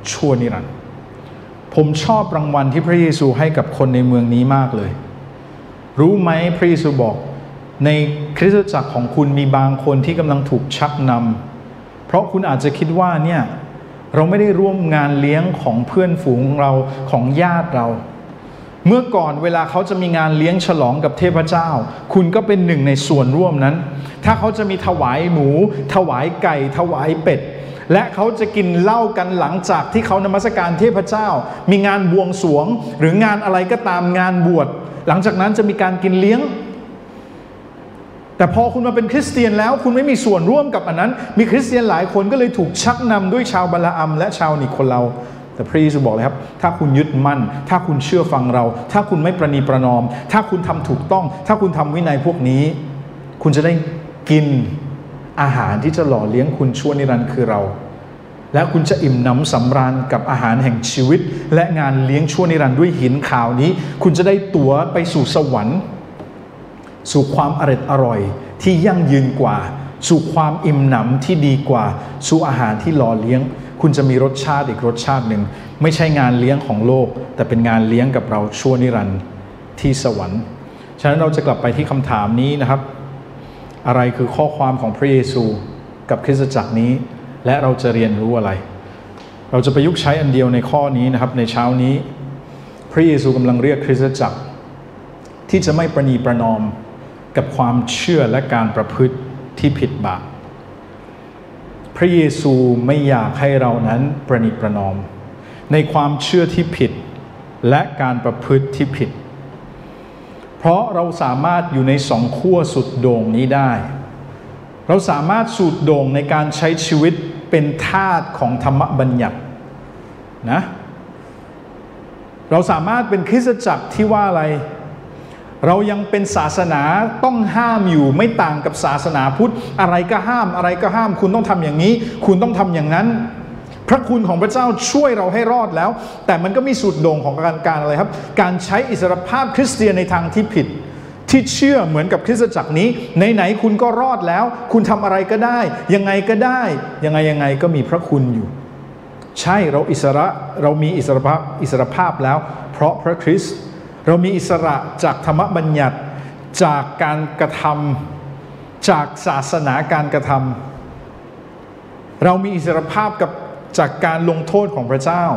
ชั่วนิรันดร์ผมชอบรางวัลที่พระเยซูให้กับคนในเมืองนี้มากเลยรู้ไหมพระเยซูบอกในคริสตจักรของคุณมีบางคนที่กำลังถูกชักนำเพราะคุณอาจจะคิดว่าเนี่ยเราไม่ได้ร่วมงานเลี้ยงของเพื่อนฝูงเราของญาติเราเมื่อก่อนเวลาเขาจะมีงานเลี้ยงฉลองกับเทพเจ้าคุณก็เป็นหนึ่งในส่วนร่วมนั้นถ้าเขาจะมีถวายหมูถวายไก่ถวายเป็ดและเขาจะกินเหล้ากันหลังจากที่เขานมัสการเทพเจ้ามีงานบวงสรวงหรืองานอะไรก็ตามงานบวชหลังจากนั้นจะมีการกินเลี้ยงแต่พอคุณมาเป็นคริสเตียนแล้วคุณไม่มีส่วนร่วมกับอันนั้นมีคริสเตียนหลายคนก็เลยถูกชักนำด้วยชาวบาลาอัมและชาวนิโคลาแต่พระเยซูบอกเลยครับถ้าคุณยึดมั่นถ้าคุณเชื่อฟังเราถ้าคุณไม่ประนีประนอมถ้าคุณทำถูกต้องถ้าคุณทำวินัยพวกนี้คุณจะได้กินอาหารที่จะหล่อเลี้ยงคุณชั่วนิรันดร์คือเราและคุณจะอิ่มหนำสำราญกับอาหารแห่งชีวิตและงานเลี้ยงชั่วนิรันดร์ด้วยหินข่าวนี้คุณจะได้ตั๋วไปสู่สวรรค์สู่ความอร่อยที่ยั่งยืนกว่าสู่ความอิ่มหนำที่ดีกว่าสู่อาหารที่หล่อเลี้ยงคุณจะมีรสชาติอีกรสชาติหนึ่งไม่ใช่งานเลี้ยงของโลกแต่เป็นงานเลี้ยงกับเราชั่วนิรันดร์ที่สวรรค์ฉะนั้นเราจะกลับไปที่คำถามนี้นะครับอะไรคือข้อความของพระเยซูกับคริสตจักรนี้และเราจะเรียนรู้อะไรเราจะประยุกต์ใช้อันเดียวในข้อนี้นะครับในเช้านี้พระเยซูกำลังเรียกคริสตจักรที่จะไม่ประนีประนอมกับความเชื่อและการประพฤติที่ผิดบาปพระเยซูไม่อยากให้เรานั้นประนีประนอมในความเชื่อที่ผิดและการประพฤติที่ผิดเพราะเราสามารถอยู่ในสองขั้วสุดโด่งนี้ได้เราสามารถสูดโด่งในการใช้ชีวิตเป็นทาสของธรรมบัญญัตินะเราสามารถเป็นคริสตจักรที่ว่าอะไรเรายังเป็นศาสนาต้องห้ามอยู่ไม่ต่างกับศาสนาพุทธอะไรก็ห้ามอะไรก็ห้ามคุณต้องทำอย่างนี้คุณต้องทำอย่างนั้นพระคุณของพระเจ้าช่วยเราให้รอดแล้วแต่มันก็มีสูตรโด่งของการอะไรครับการใช้อิสรภาพคริสเตียนในทางที่ผิดที่เชื่อเหมือนกับคริสตจักรนี้ไหนๆคุณก็รอดแล้วคุณทำอะไรก็ได้ยังไงก็ได้ยังไงก็มีพระคุณอยู่ใช่เรามีอิสรภาพแล้วเพราะพระคริสต์เรามีอิสระจากธรรมบัญญัติจากการกระทำจากศาสนาการกระทำเรามีอิสรภาพจากการลงโทษของพระเจ้า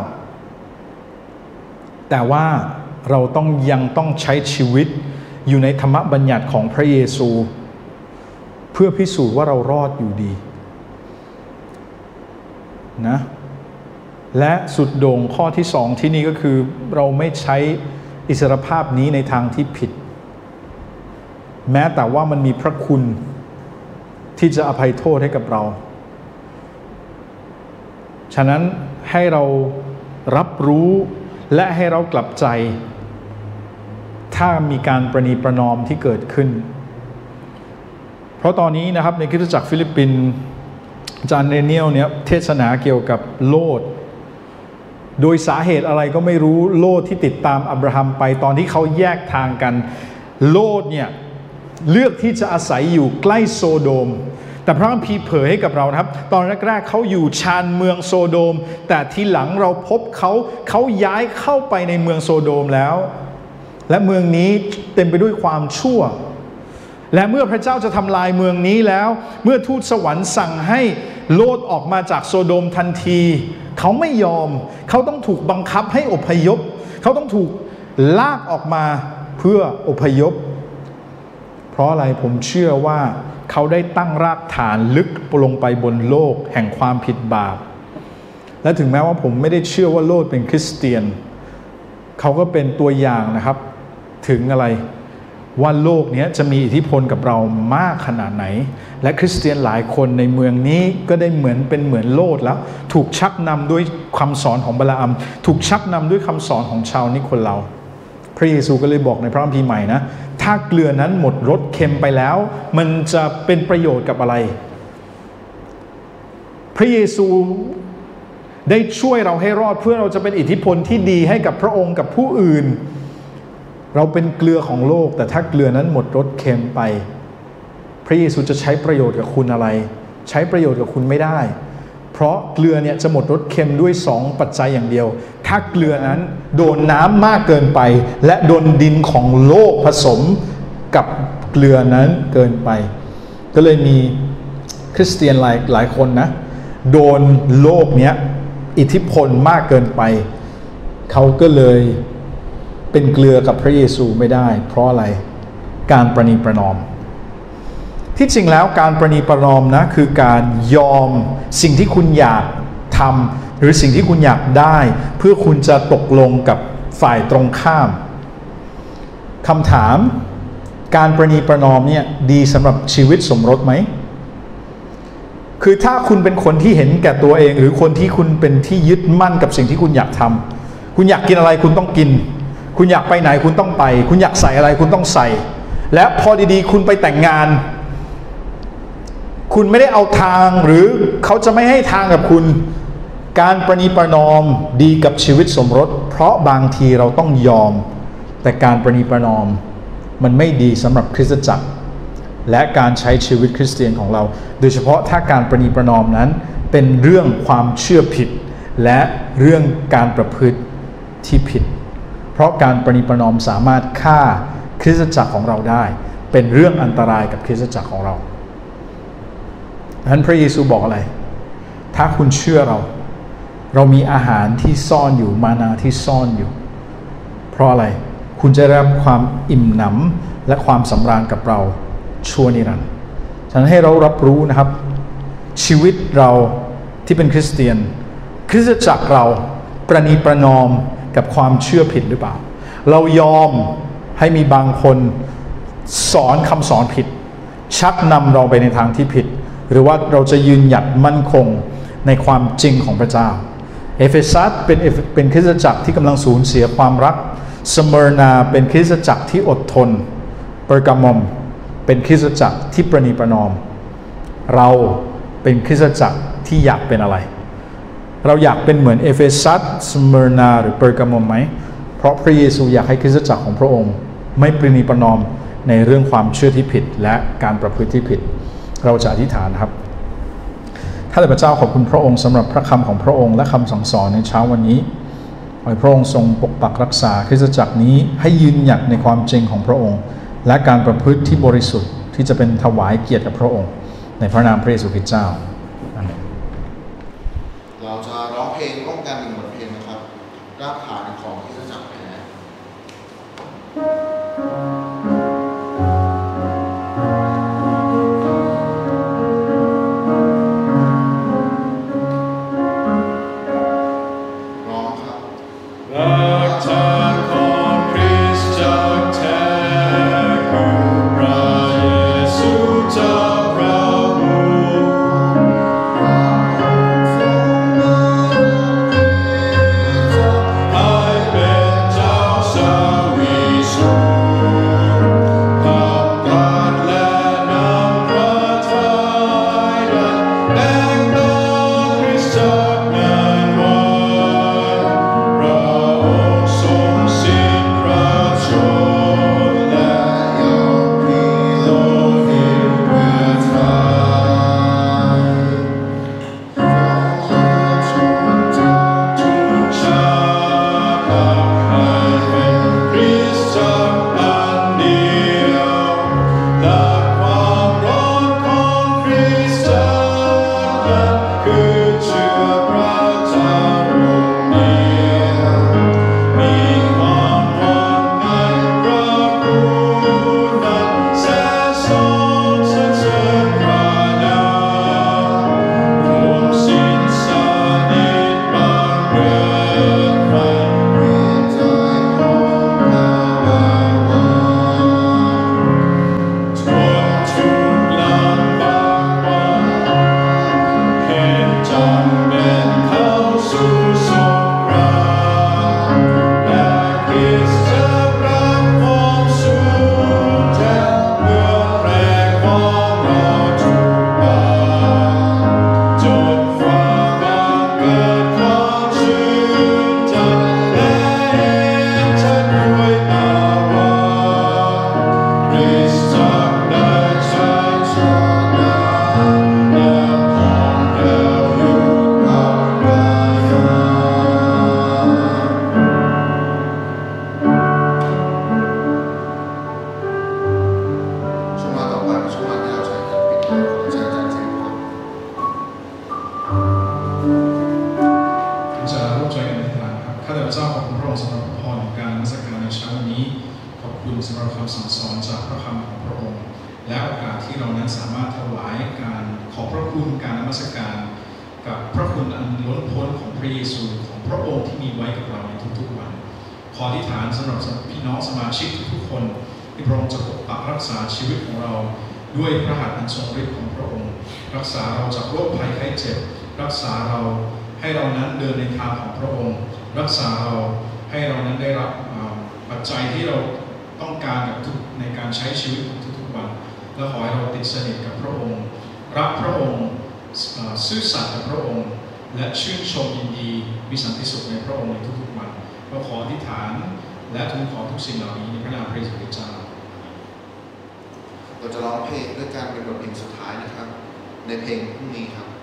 แต่ว่าเรายังต้องใช้ชีวิตอยู่ในธรรมบัญญัติของพระเยซูเพื่อพิสูจน์ว่าเรารอดอยู่ดีนะและสุดโด่งข้อที่สองที่นี่ก็คือเราไม่ใช้อิสรภาพนี้ในทางที่ผิดแม้แต่ว่ามันมีพระคุณที่จะอภัยโทษให้กับเราฉะนั้นให้เรารับรู้และให้เรากลับใจถ้ามีการประนีประนอมที่เกิดขึ้นเพราะตอนนี้นะครับในคริสตจักรฟิลิปปินส์อาจารย์เดเนียลเนี่ยเทศนาเกี่ยวกับโลธโดยสาเหตุอะไรก็ไม่รู้โลธที่ติดตามอับราฮัมไปตอนที่เขาแยกทางกันโลธเนี่ยเลือกที่จะอาศัยอยู่ใกล้โซโดมแต่พระคัมภีร์เผยให้กับเรานะครับตอนแรกๆเขาอยู่ชานเมืองโซโดมแต่ทีหลังเราพบเขาย้ายเข้าไปในเมืองโซโดมแล้วและเมืองนี้เต็มไปด้วยความชั่วและเมื่อพระเจ้าจะทำลายเมืองนี้แล้วเมื่อทูตสวรรค์สั่งให้โลธออกมาจากโซโดมทันทีเขาไม่ยอมเขาต้องถูกบังคับให้อพยพเขาต้องถูกลากออกมาเพื่ออพยพเพราะอะไรผมเชื่อว่าเขาได้ตั้งรากฐานลึกลงไปบนโลกแห่งความผิดบาปและถึงแม้ว่าผมไม่ได้เชื่อว่าโลธเป็นคริสเตียนเขาก็เป็นตัวอย่างนะครับถึงอะไรว่าโลกนี้จะมีอิทธิพลกับเรามากขนาดไหนและคริสเตียนหลายคนในเมืองนี้ก็ได้เหมือนโลธแล้วถูกชักนำด้วยคำสอนของบาลาอัมถูกชักนำด้วยคำสอนของชาวนิโคลาพระเยซูก็เลยบอกในพระคัมภีร์ใหม่นะถ้าเกลือนั้นหมดรสเค็มไปแล้วมันจะเป็นประโยชน์กับอะไรพระเยซูได้ช่วยเราให้รอดเพื่อเราจะเป็นอิทธิพลที่ดีให้กับพระองค์กับผู้อื่นเราเป็นเกลือของโลกแต่ถ้าเกลือนั้นหมดรสเค็มไปพระเยซูจะใช้ประโยชน์กับคุณอะไรใช้ประโยชน์กับคุณไม่ได้เพราะเกลือเนี่ยจะหมดรสเค็มด้วย2ปัจจัยอย่างเดียวถ้าเกลือนั้นโดนน้ำมากเกินไปและโดนดินของโลกผสมกับเกลือนั้นเกินไปก็เลยมีคริสเตียนหลายคนนะโดนโลกเนี้ยอิทธิพลมากเกินไปเขาก็เลยเป็นเกลือกับพระเยซูไม่ได้เพราะอะไรการประนีประนอมที่จริงแล้วการประนีประนอมนะคือการยอมสิ่งที่คุณอยากทำหรือสิ่งที่คุณอยากได้เพื่อคุณจะตกลงกับฝ่ายตรงข้ามคำถามการประนีประนอมเนี่ยดีสำหรับชีวิตสมรสไหมคือถ้าคุณเป็นคนที่เห็นแก่ตัวเองหรือคนที่คุณเป็นที่ยึดมั่นกับสิ่งที่คุณอยากทำคุณอยากกินอะไรคุณต้องกินคุณอยากไปไหนคุณต้องไปคุณอยากใส่อะไรคุณต้องใส่และพอดีๆคุณไปแต่งงานคุณไม่ได้เอาทางหรือเขาจะไม่ให้ทางกับคุณการประนีประนอมดีกับชีวิตสมรสเพราะบางทีเราต้องยอมแต่การประนีประนอมมันไม่ดีสำหรับคริสตจักรและการใช้ชีวิตคริสเตียนของเราโดยเฉพาะถ้าการประนีประนอมนั้นเป็นเรื่องความเชื่อผิดและเรื่องการประพฤติที่ผิดเพราะการประนีประนอมสามารถฆ่าคริสตจักรของเราได้เป็นเรื่องอันตรายกับคริสตจักรของเราดังนั้นพระเยซูบอกอะไรถ้าคุณเชื่อเรามีอาหารที่ซ่อนอยู่มานาที่ซ่อนอยู่เพราะอะไรคุณจะได้รับความอิ่มหนำและความสำราญกับเราชั่วนิรันดร์ฉะนั้นให้เรารับรู้นะครับชีวิตเราที่เป็นคริสเตียนคริสตจักรเราประนีประนอมกับความเชื่อผิดหรือเปล่าเรายอมให้มีบางคนสอนคำสอนผิดชักนำเราไปในทางที่ผิดหรือว่าเราจะยืนหยัดมั่นคงในความจริงของพระเจ้าเอเฟซัสเป็นคริสตจักรที่กำลังสูญเสียความรักสเมอร์นาเป็นคริสตจักรที่อดทนเปอร์กามอมเป็นคริสตจักรที่ประนีประนอมเราเป็นคริสตจักรที่อยากเป็นอะไรเราอยากเป็นเหมือนเอเฟซัสสเมอร์นาหรือเปอร์กามอมไหมเพราะพระเยซูอยากให้คริสตจักรของพระองค์ไม่ประนีประนอมในเรื่องความเชื่อที่ผิดและการประพฤติที่ผิดเราจะอธิษฐานครับข้าแต่พระเจ้าขอบคุณพระองค์สำหรับพระคำของพระองค์และคำสั่งสอนในเช้าวันนี้ขอให้พระองค์ทรงปกปักรักษาคริสตจักรนี้ให้ยืนหยัดในความจริงของพระองค์และการประพฤติที่บริสุทธิ์ที่จะเป็นถวายเกียรติกับพระองค์ในพระนามพระเยซูคริสต์เจ้าอาเมนเราจะร้องเพลงร่วมกัน1 บทเพลงนะครับรากฐานของคริสตจักรแท้ใจพเจ้าขอบคุณพระองค์สำหรับพรของการนมัสการในเช้าวันนี้ขอบคุณสำหรับคำสั่งสอนจากพระคำของพระองค์และโอกาสที่เรานั้นสามารถถวายการขอบพระคุณการนมัสการกับพระคุณอันล้นพ้นของพระเยซูของพระองค์ที่มีไว้กับเราในทุกๆวันขออธิษฐานสำหรับพี่น้องสมาชิกทุกๆคนที่พระองค์จะปกปักรักษาชีวิตของเราด้วยพระหัตถ์อันทรงฤทธิ์ของพระองค์รักษาเราจากโรคภัยไข้เจ็บรักษาเราให้เรานั้นเดินในทางของพระองค์รักษาเราให้เรานั้นได้รับปัจจัยที่เราต้องการในการใช้ชีวิตของทุกๆวันและขอให้เราติดสนิทกับพระองค์รักพระองค์ซื่อสัตย์กับพระองค์และชื่นชมยินดีมีสันติสุขในพระองค์ในทุกๆวันเราขออธิษฐานและทูลขอทุกสิ่งเหล่านี้ในพระนามพระเยซูคริสต์เจ้าเราจะร้องเพลงด้วยการเป็นบทเพลงสุดท้ายนะครับในเพลงพรุ่งนี้ครับ